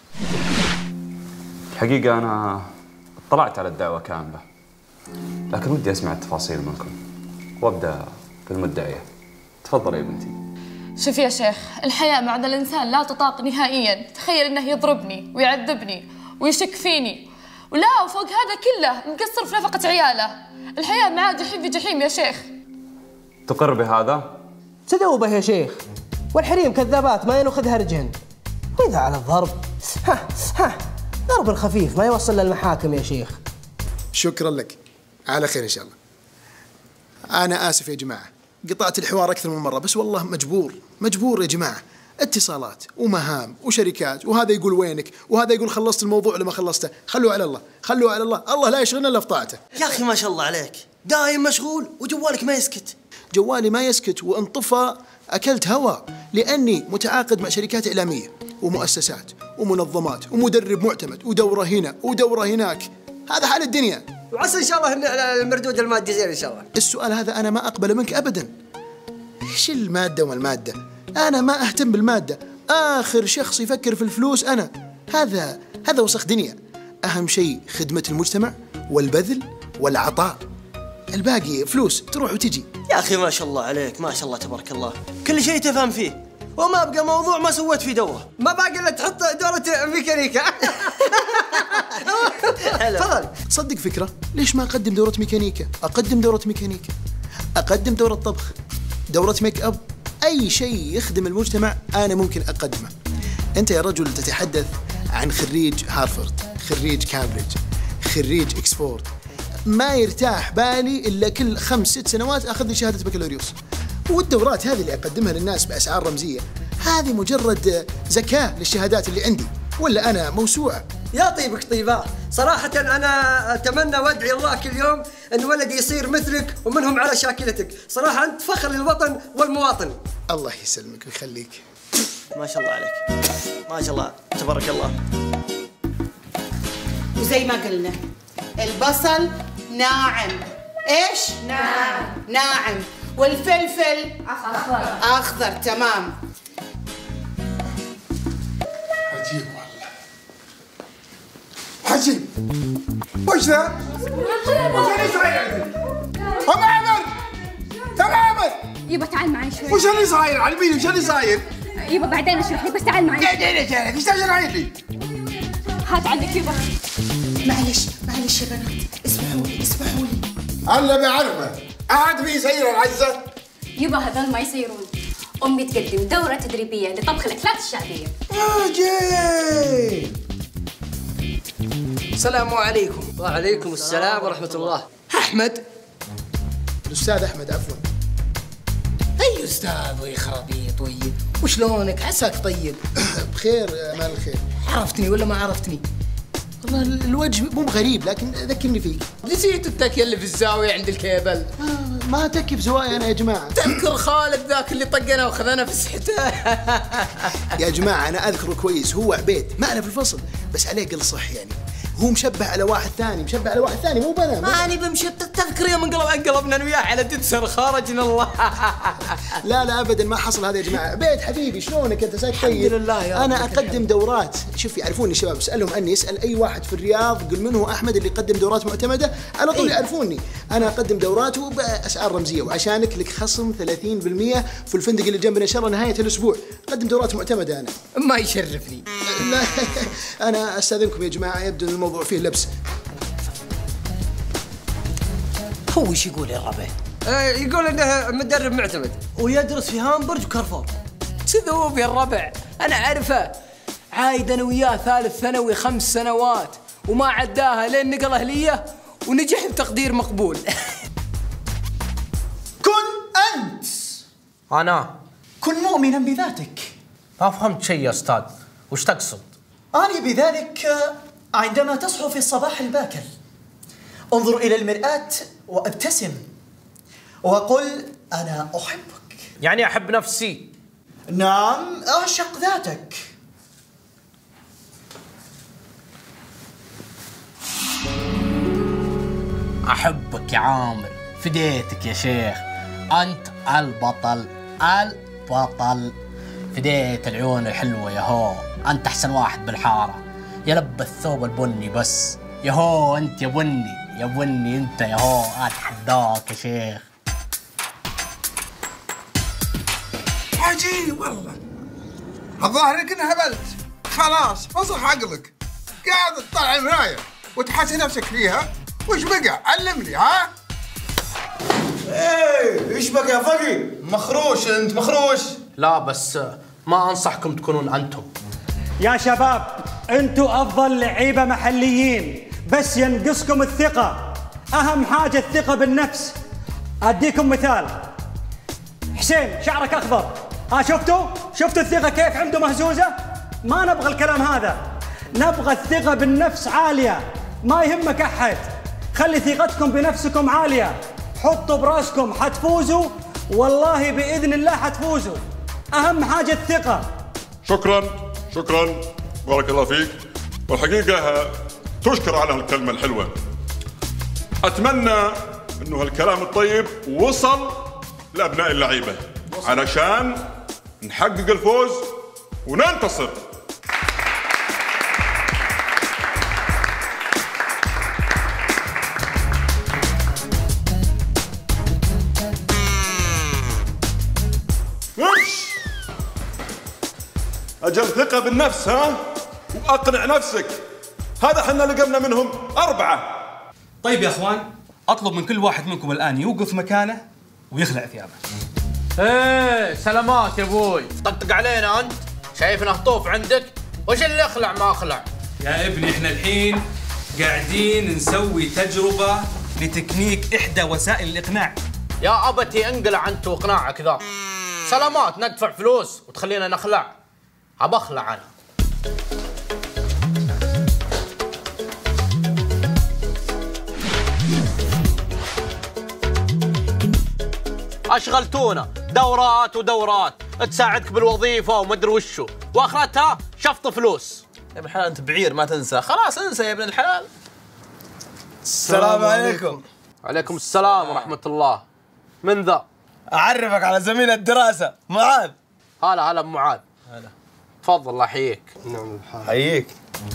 الحقيقة أنا اطلعت على الدعوة كاملة، لكن ودي أسمع التفاصيل منكم، وأبدأ بالمدعية. تفضلي يا بنتي. شوف يا شيخ، الحياة مع ذا الإنسان لا تطاق نهائيا. تخيل إنه يضربني ويعذبني ويشك فيني، ولا وفوق هذا كله مقصر في نفقة عياله. الحياة معاه جحيم في جحيم يا شيخ. تقر بهذا؟ تذوبه يا شيخ، والحريم كذابات ما ينخذ هرجهن. وإذا على الضرب، ضرب الخفيف ما يوصل للمحاكم يا شيخ. شكرا لك، على خير إن شاء الله. أنا آسف يا جماعة، قطعت الحوار أكثر من مرة، بس والله مجبور يا جماعة. اتصالات ومهام وشركات، وهذا يقول وينك وهذا يقول خلصت الموضوع ولا ما خلصته. خلوا على الله، الله لا يشغلنا إلا في طاعته. يا أخي ما شاء الله عليك، دايم مشغول وجوالك ما يسكت. جوالي ما يسكت، وإن طفى أكلت هواء، لأني متعاقد مع شركات إعلامية ومؤسسات ومنظمات ومدرب معتمد ودورة هنا ودورة هناك. هذا حال الدنيا، وعسى إن شاء الله إن المردود المادي زين إن شاء الله. السؤال هذا أنا ما أقبله منك أبدا. إيش المادة وما المادة؟ أنا ما أهتم بالمادة، آخر شخص يفكر في الفلوس أنا. هذا وسخ دنيا. أهم شيء خدمة المجتمع والبذل والعطاء، الباقي فلوس تروح وتجي. يا أخي ما شاء الله عليك، ما شاء الله تبارك الله، كل شيء تفهم فيه، وما بقى موضوع ما سويت فيه دورة. ما باقي إلا تحط دورة ميكانيكا. تفضل. صدق فكرة، ليش ما أقدم دورة ميكانيكا؟ أقدم دورة ميكانيكا، أقدم دورة طبخ، دورة ميك أب، أي شيء يخدم المجتمع أنا ممكن أقدمه. أنت يا رجل تتحدث عن خريج هارفارد، خريج كامبريدج، خريج إكسفورد، ما يرتاح بالي إلا كل 5-6 سنوات أخذ لي شهادة بكالوريوس. والدورات هذه اللي أقدمها للناس بأسعار رمزية، هذه مجرد زكاة للشهادات اللي عندي، ولا أنا موسوعة؟ يا طيبك طيبة، صراحة أنا أتمنى وأدعي الله كل يوم أن ولدي يصير مثلك ومنهم على شاكلتك. صراحة أنت فخر للوطن والمواطن. الله يسلمك ويخليك. ما شاء الله عليك، ما شاء الله تبارك الله. وزي ما قلنا البصل ناعم. ايش؟ ناعم. والفلفل اخضر. تمام. عجيب والله، عجيب. وش ذا؟ وش اللي صاير؟ أم عمر، يبا تعال معي شوي. وش اللي صاير؟ علميني وش اللي صاير؟ يبا بعدين اشرح لك، بس تعال معي. ايش تشرحين لي؟ هات عندك يبا. معلش يا بنات، اسمحوا لي. أنا بعرفه، أحد بيسير العزة؟ يبا هذول ما يسيرون. أمي تقدم دورة تدريبية لطبخ الأكلات الشعبية. عجيب. السلام عليكم. وعليكم السلام ورحمة الله. أحمد. الأستاذ أحمد، عفوا. أي أستاذ ويخربيط وشلونك؟ عساك طيب. بخير مال الخير. عرفتني ولا ما عرفتني؟ والله الوجه مو غريب، لكن ذكرني فيك. نسيت التكية اللي في الزاوية عند الكيبل. ما تكي في زوايا أنا يا جماعة. تذكر خالد ذاك اللي طقنا وخذنا في سحته. يا جماعة أنا أذكره كويس، هو عبيد معنا في الفصل، بس عليه قل صح يعني. هو مشبه على واحد ثاني، مشبه على واحد ثاني مو بنا. ماني بمشبه، تذكر يوم انقلبنا انا وياه على دتسر خرجنا الله. لا لا ابدا ما حصل هذا يا جماعه. بيت حبيبي شلونك انت ساكت؟ الحمد لله يا انا اقدم دورات. شوف يعرفوني الشباب، اسالهم عني، اسال اي واحد في الرياض قل من هو احمد اللي يقدم دورات معتمده على طول يعرفوني. انا اقدم دورات وباسعار رمزيه، وعشانك لك خصم 30% في الفندق اللي جنبنا ان شاء الله نهايه الاسبوع. اقدم دورات معتمده انا. ما يشرفني. لا انا استاذنكم يا جماعه، يبدو ان الموضوع فيه لبس. هو ايش يقول يا الربع؟ يقول انه مدرب معتمد ويدرس في هامبورج وكارفور. كذوب يا الربع، انا اعرفه. عايد انا وياه ثالث ثانوي 5 سنوات وما عداها لين نقل اهليه ونجح بتقدير مقبول. كن انت. انا كن مؤمنا بذاتك. ما فهمت شيء يا استاذ، وش تقصد؟ أعني بذلك عندما تصحو في الصباح الباكر انظر إلى المرآة وابتسم وقل أنا أحبك. يعني أحب نفسي؟ نعم، أعشق ذاتك. أحبك يا عامر، فديتك يا شيخ، أنت البطل البطل. فديت العيون الحلوة يا هو، أنت أحسن واحد بالحارة. يا لب الثوب البني بس، يا هو أنت يا بني يا بني أنت يا هو، أتحداك يا شيخ. عجيب والله، الظاهر انك انهبلت. خلاص فصح عقلك، قاعد تطلع المراية وتحاسي نفسك فيها. وش بقى؟ علمني ها؟ ايه ايش بقى يا فقي؟ مخروش انت مخروش. لا بس ما انصحكم تكونون انتم. يا شباب انتوا افضل لعيبه محليين، بس ينقصكم الثقه. اهم حاجه الثقه بالنفس. اديكم مثال، حسين شعرك اخضر، شفتوا الثقه كيف عنده مهزوزه؟ ما نبغى الكلام هذا، نبغى الثقه بالنفس عاليه. ما يهمك احد، خلي ثقتكم بنفسكم عاليه، حطوا براسكم حتفوزوا، والله باذن الله حتفوزوا. اهم حاجه الثقه. شكرا بارك الله فيك، والحقيقة تشكر على هالكلمة الحلوة. أتمنى أنه هالكلام الطيب وصل لأبناء اللعيبة علشان نحقق الفوز وننتصر. أجل ثقة بالنفس ها؟ وأقنع نفسك. هذا حنا لقمنا منهم 4. طيب يا اخوان، اطلب من كل واحد منكم الان يوقف مكانه ويخلع ثيابه. ايه سلامات يا ابوي، طقطق علينا انت، شايفنا طوف عندك؟ وش اللي اخلع ما اخلع؟ يا ابني احنا الحين قاعدين نسوي تجربة لتكنيك احدى وسائل الاقناع. يا ابتي انقلع انت واقناعك ذا. سلامات ندفع فلوس وتخلينا نخلع. أبخلع أنا. أشغلتونا دورات ودورات تساعدك بالوظيفة ومدري وشو، وآخرتها شفط فلوس. يا ابن الحلال أنت بعير ما تنسى، خلاص انسى يا ابن الحلال. السلام عليكم. عليكم السلام ورحمة الله. من ذا؟ أعرفك على زميل الدراسة معاذ. هلا أبو معاذ. هلا. تفضل الله يحييك. نعم الحال. حييك.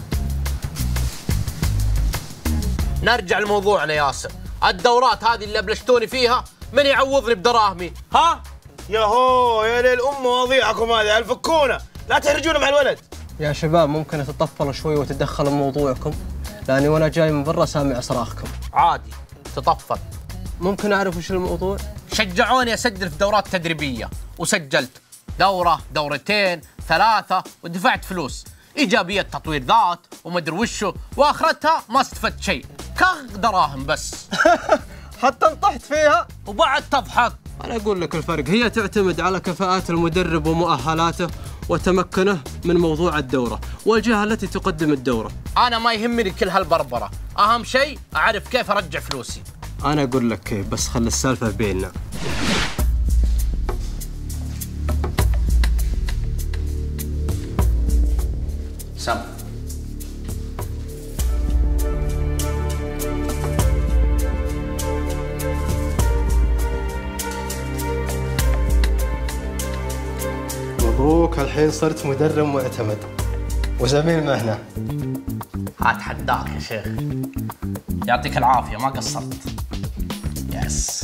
نرجع لموضوعنا ياسر، الدورات هذه اللي أبلشتوني فيها من يعوضني بدراهمي؟ ها؟ يا هو يا ليل مواضيعكم هذه الفكونا، لا تهرجونا مع الولد. يا شباب ممكن تطفلوا شوي وتدخلوا موضوعكم، لاني وانا جاي من برا سامع صراخكم. عادي تطفل. ممكن اعرف وش الموضوع؟ شجعوني اسجل في دورات تدريبيه وسجلت دوره، دورتين، 3 ودفعت فلوس، ايجابيه تطوير ذات ومدري وشو، واخرتها ما استفدت شيء، دراهم بس. حتى انطحت فيها وبعد تضحك. انا اقول لك الفرق، هي تعتمد على كفاءات المدرب ومؤهلاته وتمكنه من موضوع الدوره والجهه التي تقدم الدوره. انا ما يهمني كل هالبربره، اهم شيء اعرف كيف ارجع فلوسي. انا اقول لك كيف، بس خلي السالفه بيننا. سم مبروك، الحين صرت مدرب معتمد وزميل مهنة. اتحداك يا شيخ. يعطيك العافية، ما قصرت. يس.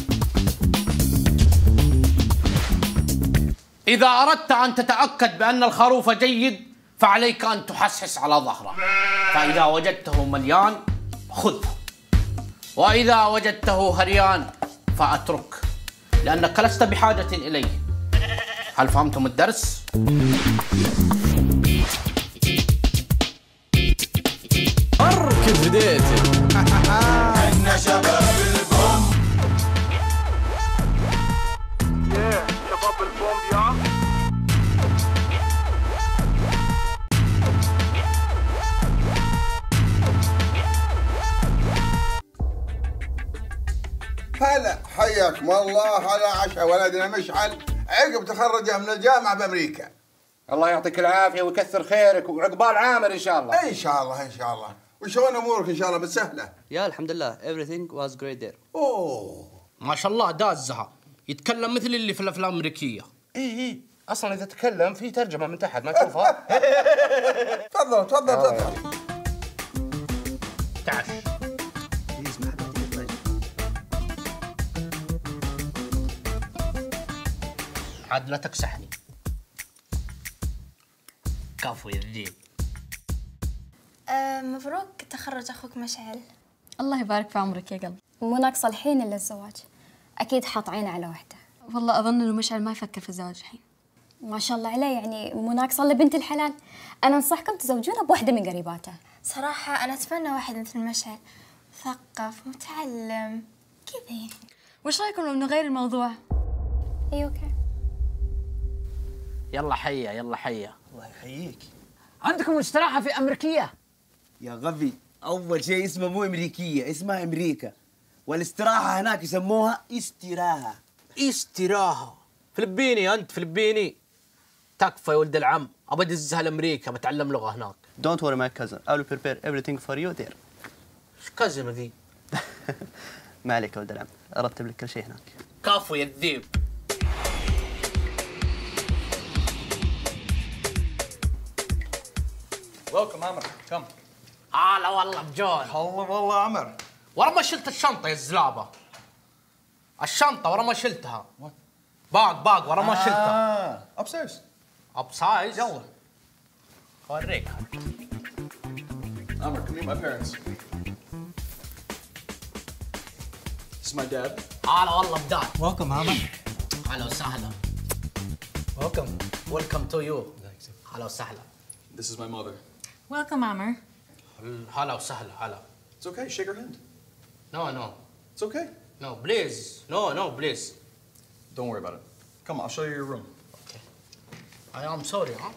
إذا أردت أن تتأكد بأن الخروف جيد فعليك أن تحسس على ظهره، فإذا وجدته مليان خذه، وإذا وجدته هريان فأترك، لأنك لست بحاجة إليه. هل فهمتم الدرس؟ أركض بديتي. احنا شباب البوم. شباب البوم يا هلا، حياكم الله على عشاء ولدنا مشعل عقب تخرجه من الجامعة بأمريكا. الله يعطيك العافية ويكثر خيرك وعقبال عامر إن شاء الله. إن شاء الله إن شاء الله. وشلون أمورك إن شاء الله بتسهلة؟ يا الحمد لله everything was great there. أوه ما شاء الله دازها، يتكلم مثل اللي في الأفلام الأمريكية. إيه أصلا إذا تكلم في ترجمة من تحت ما تشوفها. تفضل تفضل تفضل. تعال. عاد لا تكسحني. كفو يا ذيب. مبروك تخرج أخوك مشعل. الله يبارك في عمرك يا قلبي. مو ناقصة الحين إلا الزواج. أكيد حاط عينه على واحدة. والله أظن إنه مشعل ما يفكر في الزواج الحين. ما شاء الله عليه، يعني مو ناقصة إلا بنت الحلال. أنا أنصحكم تزوجونه بواحدة من قريباته. صراحة أنا أتمنى واحد مثل مشعل، مثقف متعلم كذا يعني. وش رأيكم لو نغير الموضوع؟ إي أوكي. يلا حيا يلا حيا. الله يحييك. عندكم استراحة في أمريكية؟ يا غبي، أول شيء اسمه مو أمريكية، اسمها أمريكا، والاستراحة هناك يسموها استراحة. استراحة. فلبيني أنت فلبيني. تكفى يا ولد العم، أبى أدزها لأمريكا بتعلم لغة هناك. Don't worry my cousin, I will prepare everything for you there. إيش كازنة ذي؟ ما عليك يا ولد العم، أرتب لك كل شيء هناك. كفو يا الذيب. Welcome عمر. Come. هلا والله بجون. هلا والله عمر. ورا ما شلت الشنطة يا الزلابة. الشنطة ورا ما شلتها. باق ورا ما شلتها. Upstairs. Upstairs. يلا. أوريك. Amr, come meet my parents. This is my dad. هلا والله بداد. Welcome عمر. هلا وسهلا. Welcome. Welcome to you. هلا وسهلا. This is my mother. Welcome, Amr. هلا وسهلا هلا. It's okay, shake her hand. No. It's okay. No, please. No, please. Don't worry about it. Come on, I'll show you your room. Okay. I am sorry, huh?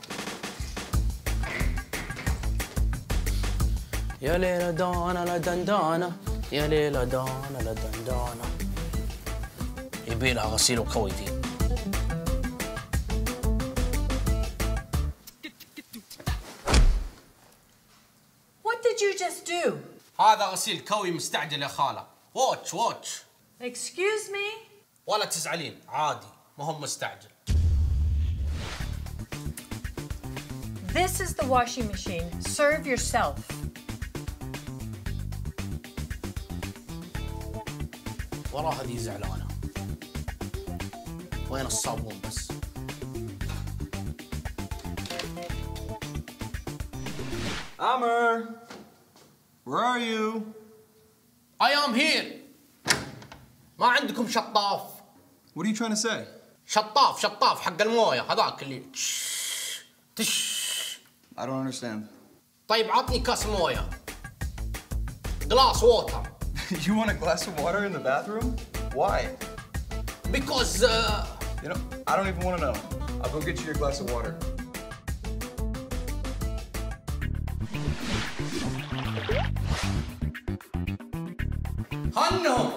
يا ليلى دانا لا دندانة، يا ليلى دانا لا دندانة. يبي لها غسيل وكوي ذي. What did you just do? هذا غسيل كوي مستعجل يا خالة. واتش. Excuse me? ولا تزعلين، عادي، ما هم مستعجل. This is the washing machine. Serve yourself. وراها ذي زعلانة. وين الصابون بس؟ Amr, where are you? I am here. ما عندكم شطاف؟ What are you trying to say? شطاف حق المويه هذاك اللي I don't understand. طيب عطني كاس مويه. glass water. You want a glass of water in the bathroom? Why? Because you know, I don't even want to know. I'll go get you your glass of water. هنهم.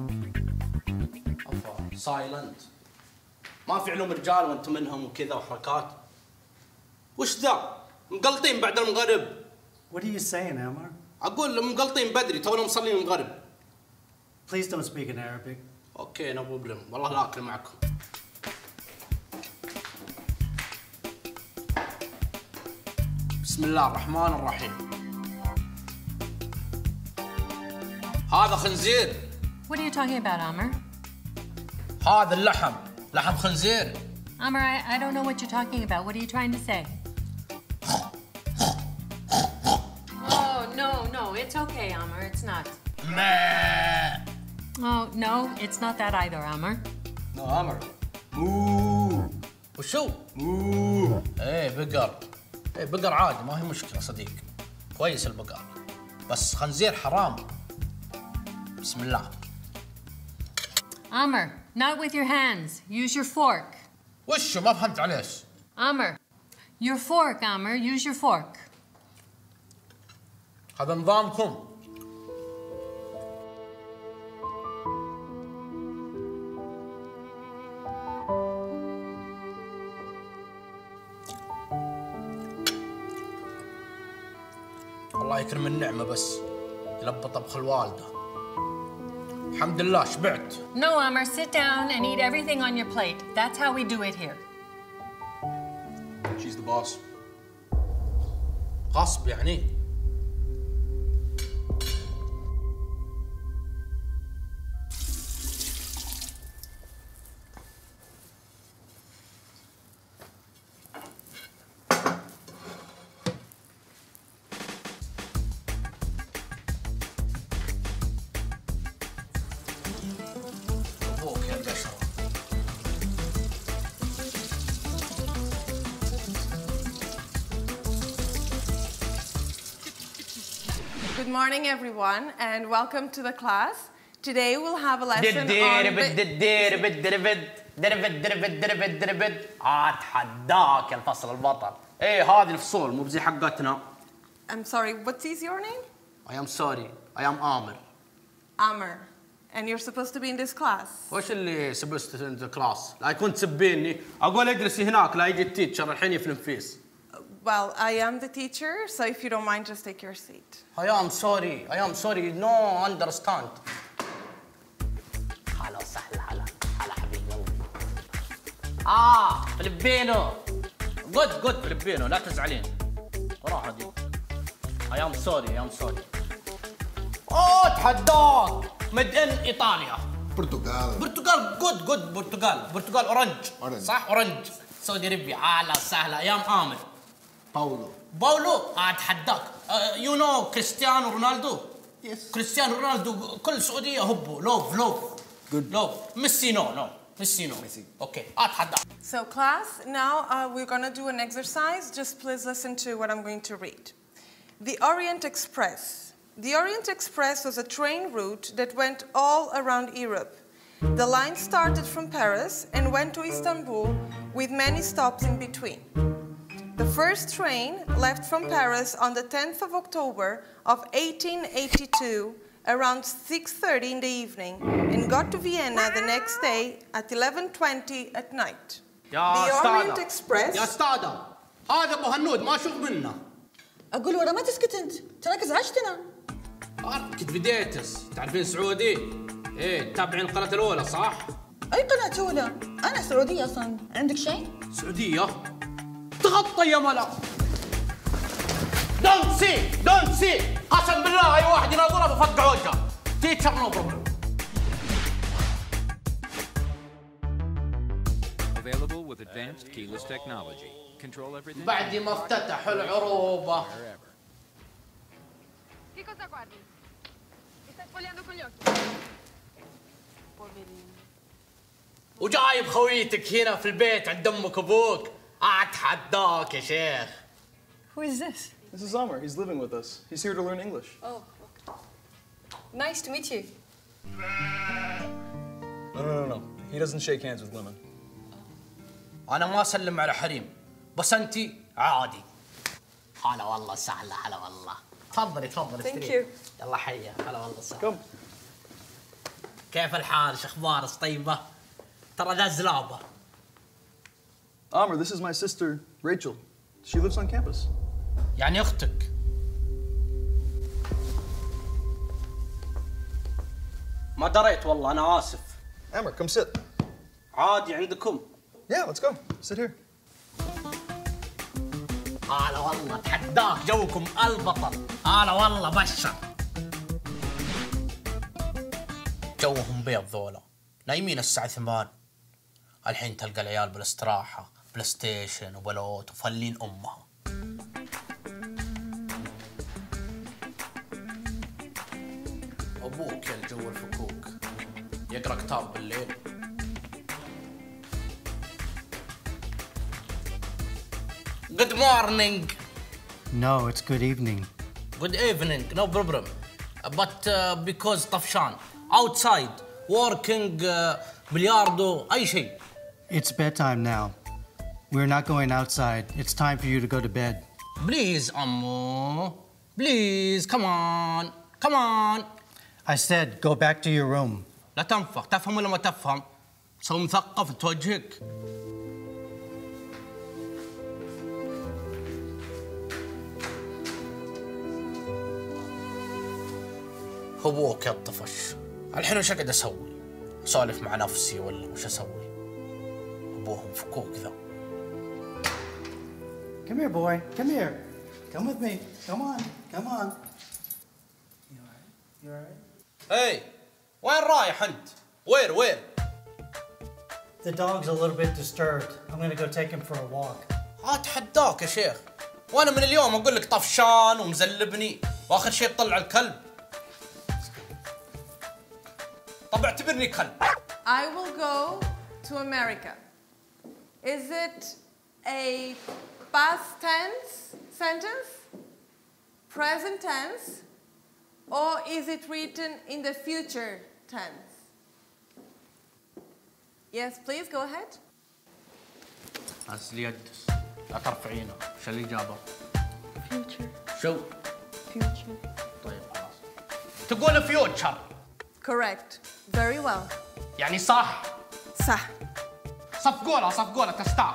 سايلنت. ما في علوم رجال وانت منهم وكذا وحركات. وش ذا؟ مقلطين بعد المغرب. What are you saying, Amar? اقول مقلطين بدري تونا مصلين المغرب. Please don't speak in Arabic. اوكي نو بروبلم، والله لا اكل معكم. بسم الله الرحمن الرحيم. هذا خنزير. What are you talking about, Amr? هذا اللحم، لحم خنزير. Amr, I don't know what you're talking about. What are you trying to say? Oh, no, it's okay, Amr. It's not. Oh, no, it's not that either, Amr. No, Amr. مو. وشو؟ مو. ايه بقر. ايه بقر عادي ما هي مشكلة صديق. كويس البقر. بس خنزير حرام. بسم الله. Amr, not with your hands. Use your fork. وشو ما فهمت عليش. Amr, your fork, Amr. Use your fork. هذا نظامكم. الله يكرم النعمة بس يلبى طبخ الوالدة. الحمد لله شبعت. No, Amr, sit down and eat everything on your plate. That's how we do it here. She's the boss. غصب يعني. Good morning, everyone, and welcome to the class. Today we'll have a lesson on... اتحداك يا الفصل البطل. ايه هذه الفصول مو بزي حقتنا. I'm sorry, what is your name? I am sorry. I am Amr. Amr. And you're supposed to be in this class. وش اللي سبست in the class؟ لا يكون تسبيني، اقول اجلسي هناك لا يجي التيتشر الحين يفلم فيس. Well, I am the teacher, so if you don't mind, just take your seat. I am sorry, no understand. هلا وسهلا هلا حبيبي. فلبينو. good فلبينو لا تزعلين. وراها دي. I am sorry. تحداك مد ان ايطاليا. برتقال good برتقال اورنج. صح اورنج. سعودي ربي هلا وسهلا يا امر. باولو اتحداك. يو نو كريستيانو رونالدو. كريستيانو رونالدو كل سعوديه هبوا لوف ميسي نو اوكي اتحداك. So class, now we're going to do an exercise. Just please listen to what I'm going to read. The Orient Express. The Orient Express was a train route that went all around Europe. The line started from Paris and went to Istanbul with many stops in between. The first train left from Paris on the 10th of October of 1882 around 6:30 in the evening and got to Vienna the next day at 11:20 at night. The Orient Express. يا استاذة هذا ابو هنود ما اشوف منه. اقول ورا ما تسكت انت، تراك ازعجتنا. اركد فيديتس، تعرفين سعودي؟ ايه تتابعين القناة الأولى صح؟ اي قناة أولى؟ أنا سعودية أصلاً، عندك شيء؟ سعودية؟ تغطى يا ملا. دونت سي قسم بالله اي واحد يناظرها بفقع وجهه. تيتشر نو بروبلم. Available with advanced keyless technology. Control everything. بعد ما افتتحوا العروبة. Che cosa guardi? Mi stai spogliando con gli occhi. Poverino. وجايب خويتك هنا في البيت عند امك وابوك. اتحداك يا شيخ. Who is this? This is Amr. He's living with us. He's here to learn English. Oh, okay. Nice to meet you. No. He doesn't shake hands with women. أنا ما أسلم على حريم، بس أنتي عادي. هلا والله سهلة هلا والله. تفضلي Thank you. يلا حيا هلا والله سهلة. كيف الحال؟ شو أخبارك طيبة؟ ترى ذا زلابة. Amr, this is my sister, Rachel. She lives on campus. يعني أختك. ما دريت والله أنا آسف. Amr, come sit. عادي عندكم. Yeah, let's go. Sit here. هلا والله تحداك جوكم البطل. هلا والله بشر. جوهم بيض ذولا، نايمين الساعة 8. الحين تلقى العيال بالاستراحة بلاي ستيشن وبلوت وفلين أمها. أبوك يا الجو الفكوك يقرأ كتاب بالليل. Good morning. No, it's good evening. Good evening, no problem. But because طفشان outside working بلياردو أي شيء. It's bedtime now. We're not going outside. It's time for you to go to bed. Please, Ammo. Please, come on. Come on. I said go back to your room. لا تنفخ، تفهم ولا ما تفهم؟ سو مثقف توجهك. هبوك يا الطفش. الحين وش اقعد اسوي؟ اسولف مع نفسي ولا وش اسوي؟ ابوهم فكوك ذا. Come here, boy. Come here. Come with me. Come on. Come on. You all right? You all right? Hey, وين رايح انت؟ Where? The dog's a little bit disturbed. I'm gonna go take him for a walk. اتحداك يا شيخ. وانا من اليوم اقول لك طفشان ومزلبني واخر شيء تطلع الكلب. طب اعتبرني كلب. I will go to America. Is it a past tense sentence, present tense, or is it written in the future tense? Yes, please go ahead. أصل يدس لا ترفعينه. شو الإجابة؟ Future. شو؟ Future. طيب خلاص. تقول فيوتشر. Correct. Very well. يعني صح. صح. صفقولة تستاهل.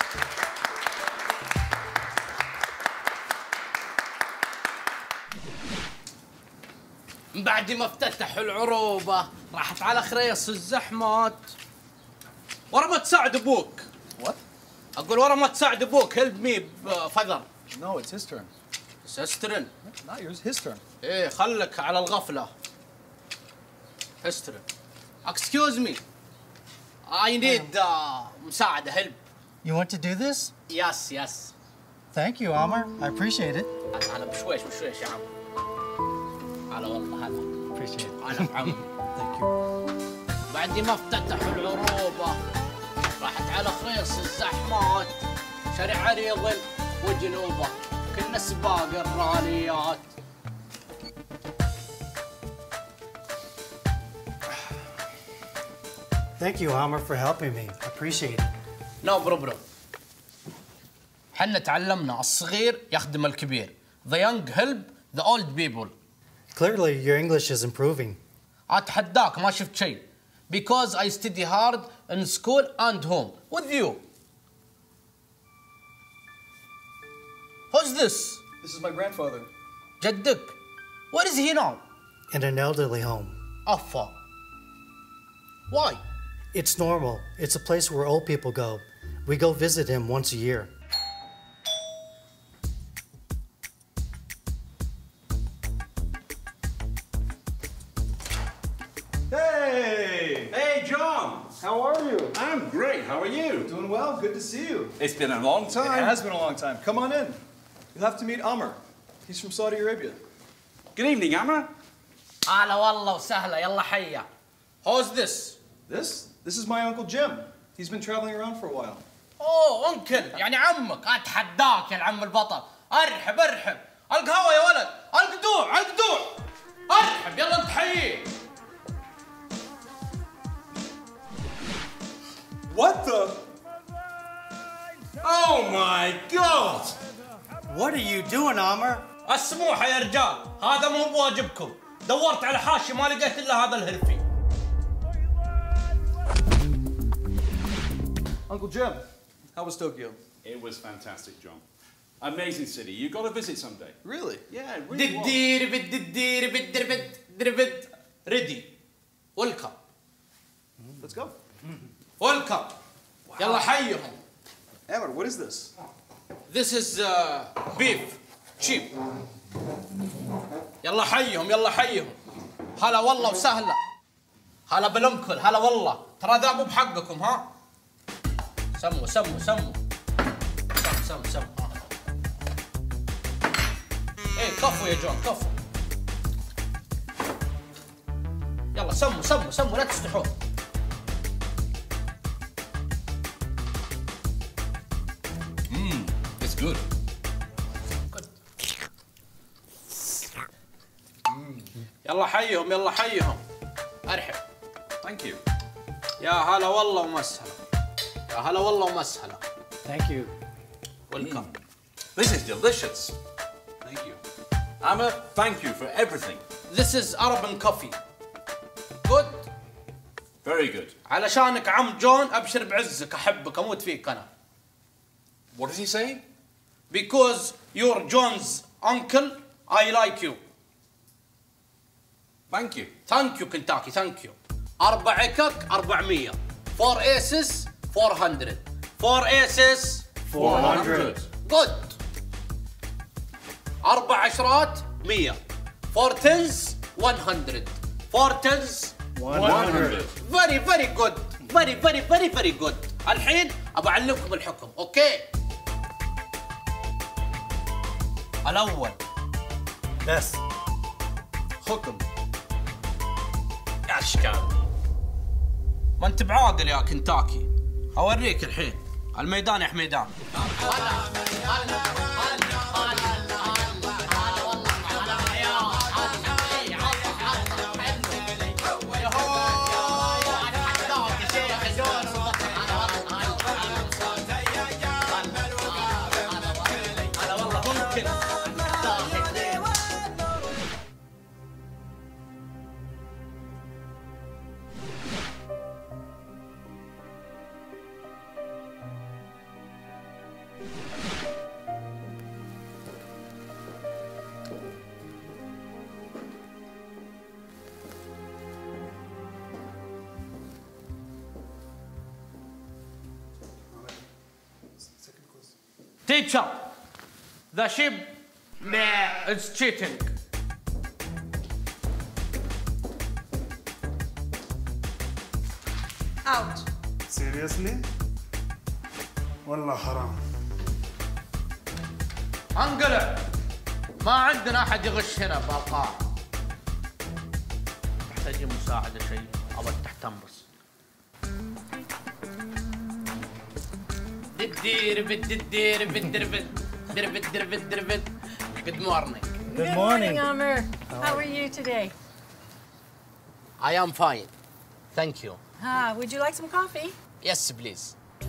بعد ما افتتحوا العروبة راحت على خريص الزحمات. ورا ما تساعد ابوك. What? اقول ورا ما تساعد ابوك help me بفذر. No, it's his turn. It's his turn. Not yours, his turn. ايه خلك على الغفلة. His turn. Excuse me. I need مساعدة help. You want to do this? Yes. Thank you, Amr. I appreciate it. أنا بشويش يا عم. هلا والله هلا. Appreciate it. هلا بعم. Thank you. بعد ما افتتحوا العروبة راحت على خريص الزحمات شارع ريضل وجنوبه كنا سباق الراليات. Thank you, Amr, for helping me. I appreciate it. No problem. حنا تعلمنا الصغير يخدم الكبير. The young help the old people. Clearly, your English is improving. أتحداك ما شفت شيء. Because I study hard in school and home with you. Who's this? This is my grandfather. جدك. Where is he now? In an elderly home. أفا. Why? It's normal. It's a place where old people go. We go visit him once a year. Hey, John. How are you? I'm great. How are you? Doing well. Good to see you. It's been a long time. It has been a long time. Come on in. You'll have to meet Amr. He's from Saudi Arabia. Good evening, Amr. هلا والله وسهلا يلا حيا. Who's this? This is my uncle Jim. He's been traveling around for a while. اوه انكل يعني عمك. اتحداك يا العم البطل. ارحب القهوه يا ولد. القدوع ارحب يلا انت حيي. What the? Oh my God! What are you doing, Amr? السموحه يا رجال. هذا مو بواجبكم. دورت على حاشي ما لقيت الا هذا الهرفي. Uncle Jim, how was Tokyo? It was fantastic, John. Amazing city. You got to visit someday. Really? Yeah, it really was. Ready. Welcome. Let's go. Welcome. يلا حيهم. Amr, what is this? This is beef cheap. يلا حيهم يلا حيهم. هلا والله وسهلا. هلا بالأنكل هلا والله. ترى ذا مو بحقكم ها. سموا سموا سموا. سم. ايه كفو يا جون كفو. يلا سموا لا تستحون. It's good. يلا حيهم. ارحب. Thank you. يا هلا والله ومسهلا. Thank you. Welcome. This is delicious. Thank you. Amr, thank you for everything. This is Arabian coffee. Good. Very good. علشانك عم جون ابشر بعزك احبك اموت فيك انا. What did he say? Because you're John's uncle, I like you. Thank you. Thank you Kentucky, thank you. 4 كك 400. 4 aces 400. 4 aces 400. Good. 4 عشرات 100. 4 tens 100. 4 tens 100. Very good. Very good. الحين ابى اعلمكم الحكم، اوكي؟ الأول بس حكم يا اشكال. ما انت بعاقل يا كنتاكي. اوريك الحين الميدان يا حميدان. Teacher, the sheep, it's cheating. Out. Seriously? والله حرام. انقلع. ما عندنا احد يغش هنا بالقاع. تحتاجين مساعدة شيء، ابغى تحتم بس. Good morning. Good morning, Amr. How are you today? I am fine. Thank you. Would you like some coffee? Yes, please.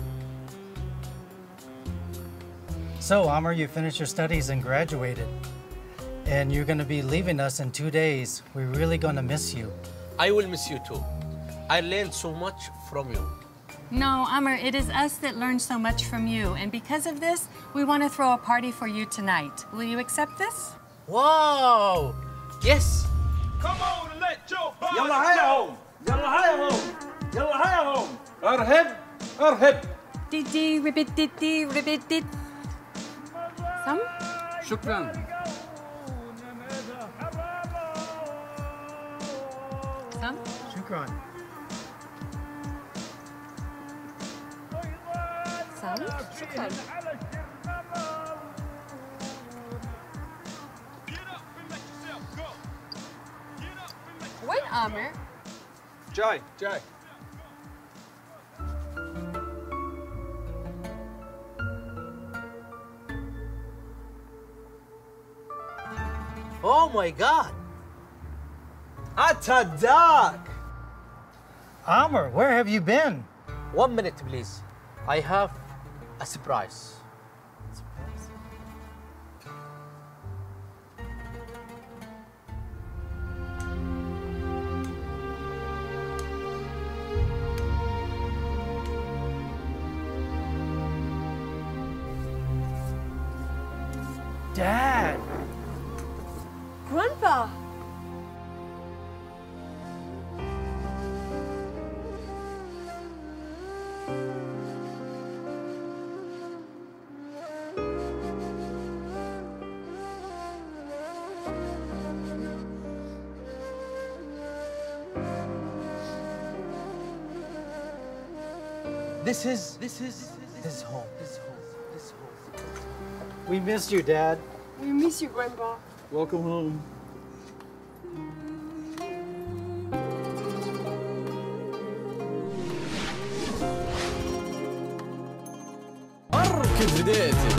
So, Amr, you finished your studies and graduated. And you're going to be leaving us in 2 days. We're really going to miss you. I will miss you too. I learned so much from you. No, Amr, it is us that learned so much from you. And because of this, we want to throw a party for you tonight. Will you accept this? Wow! Yes! Come on and let your body يلا هيهم يلا هيهم ارهب Diddy, ribbit, diddy, ribbit, did. Some? شكرا. Some? Shukran. Some? Shukran. When, Amr? Jai. Oh my God! Atadak! Amr, where have you been? 1 minute, please. I have a surprise. Dad! Grandpa! This is home. We missed you, Dad. We miss you, Grandpa. Welcome home. أركض بديتي.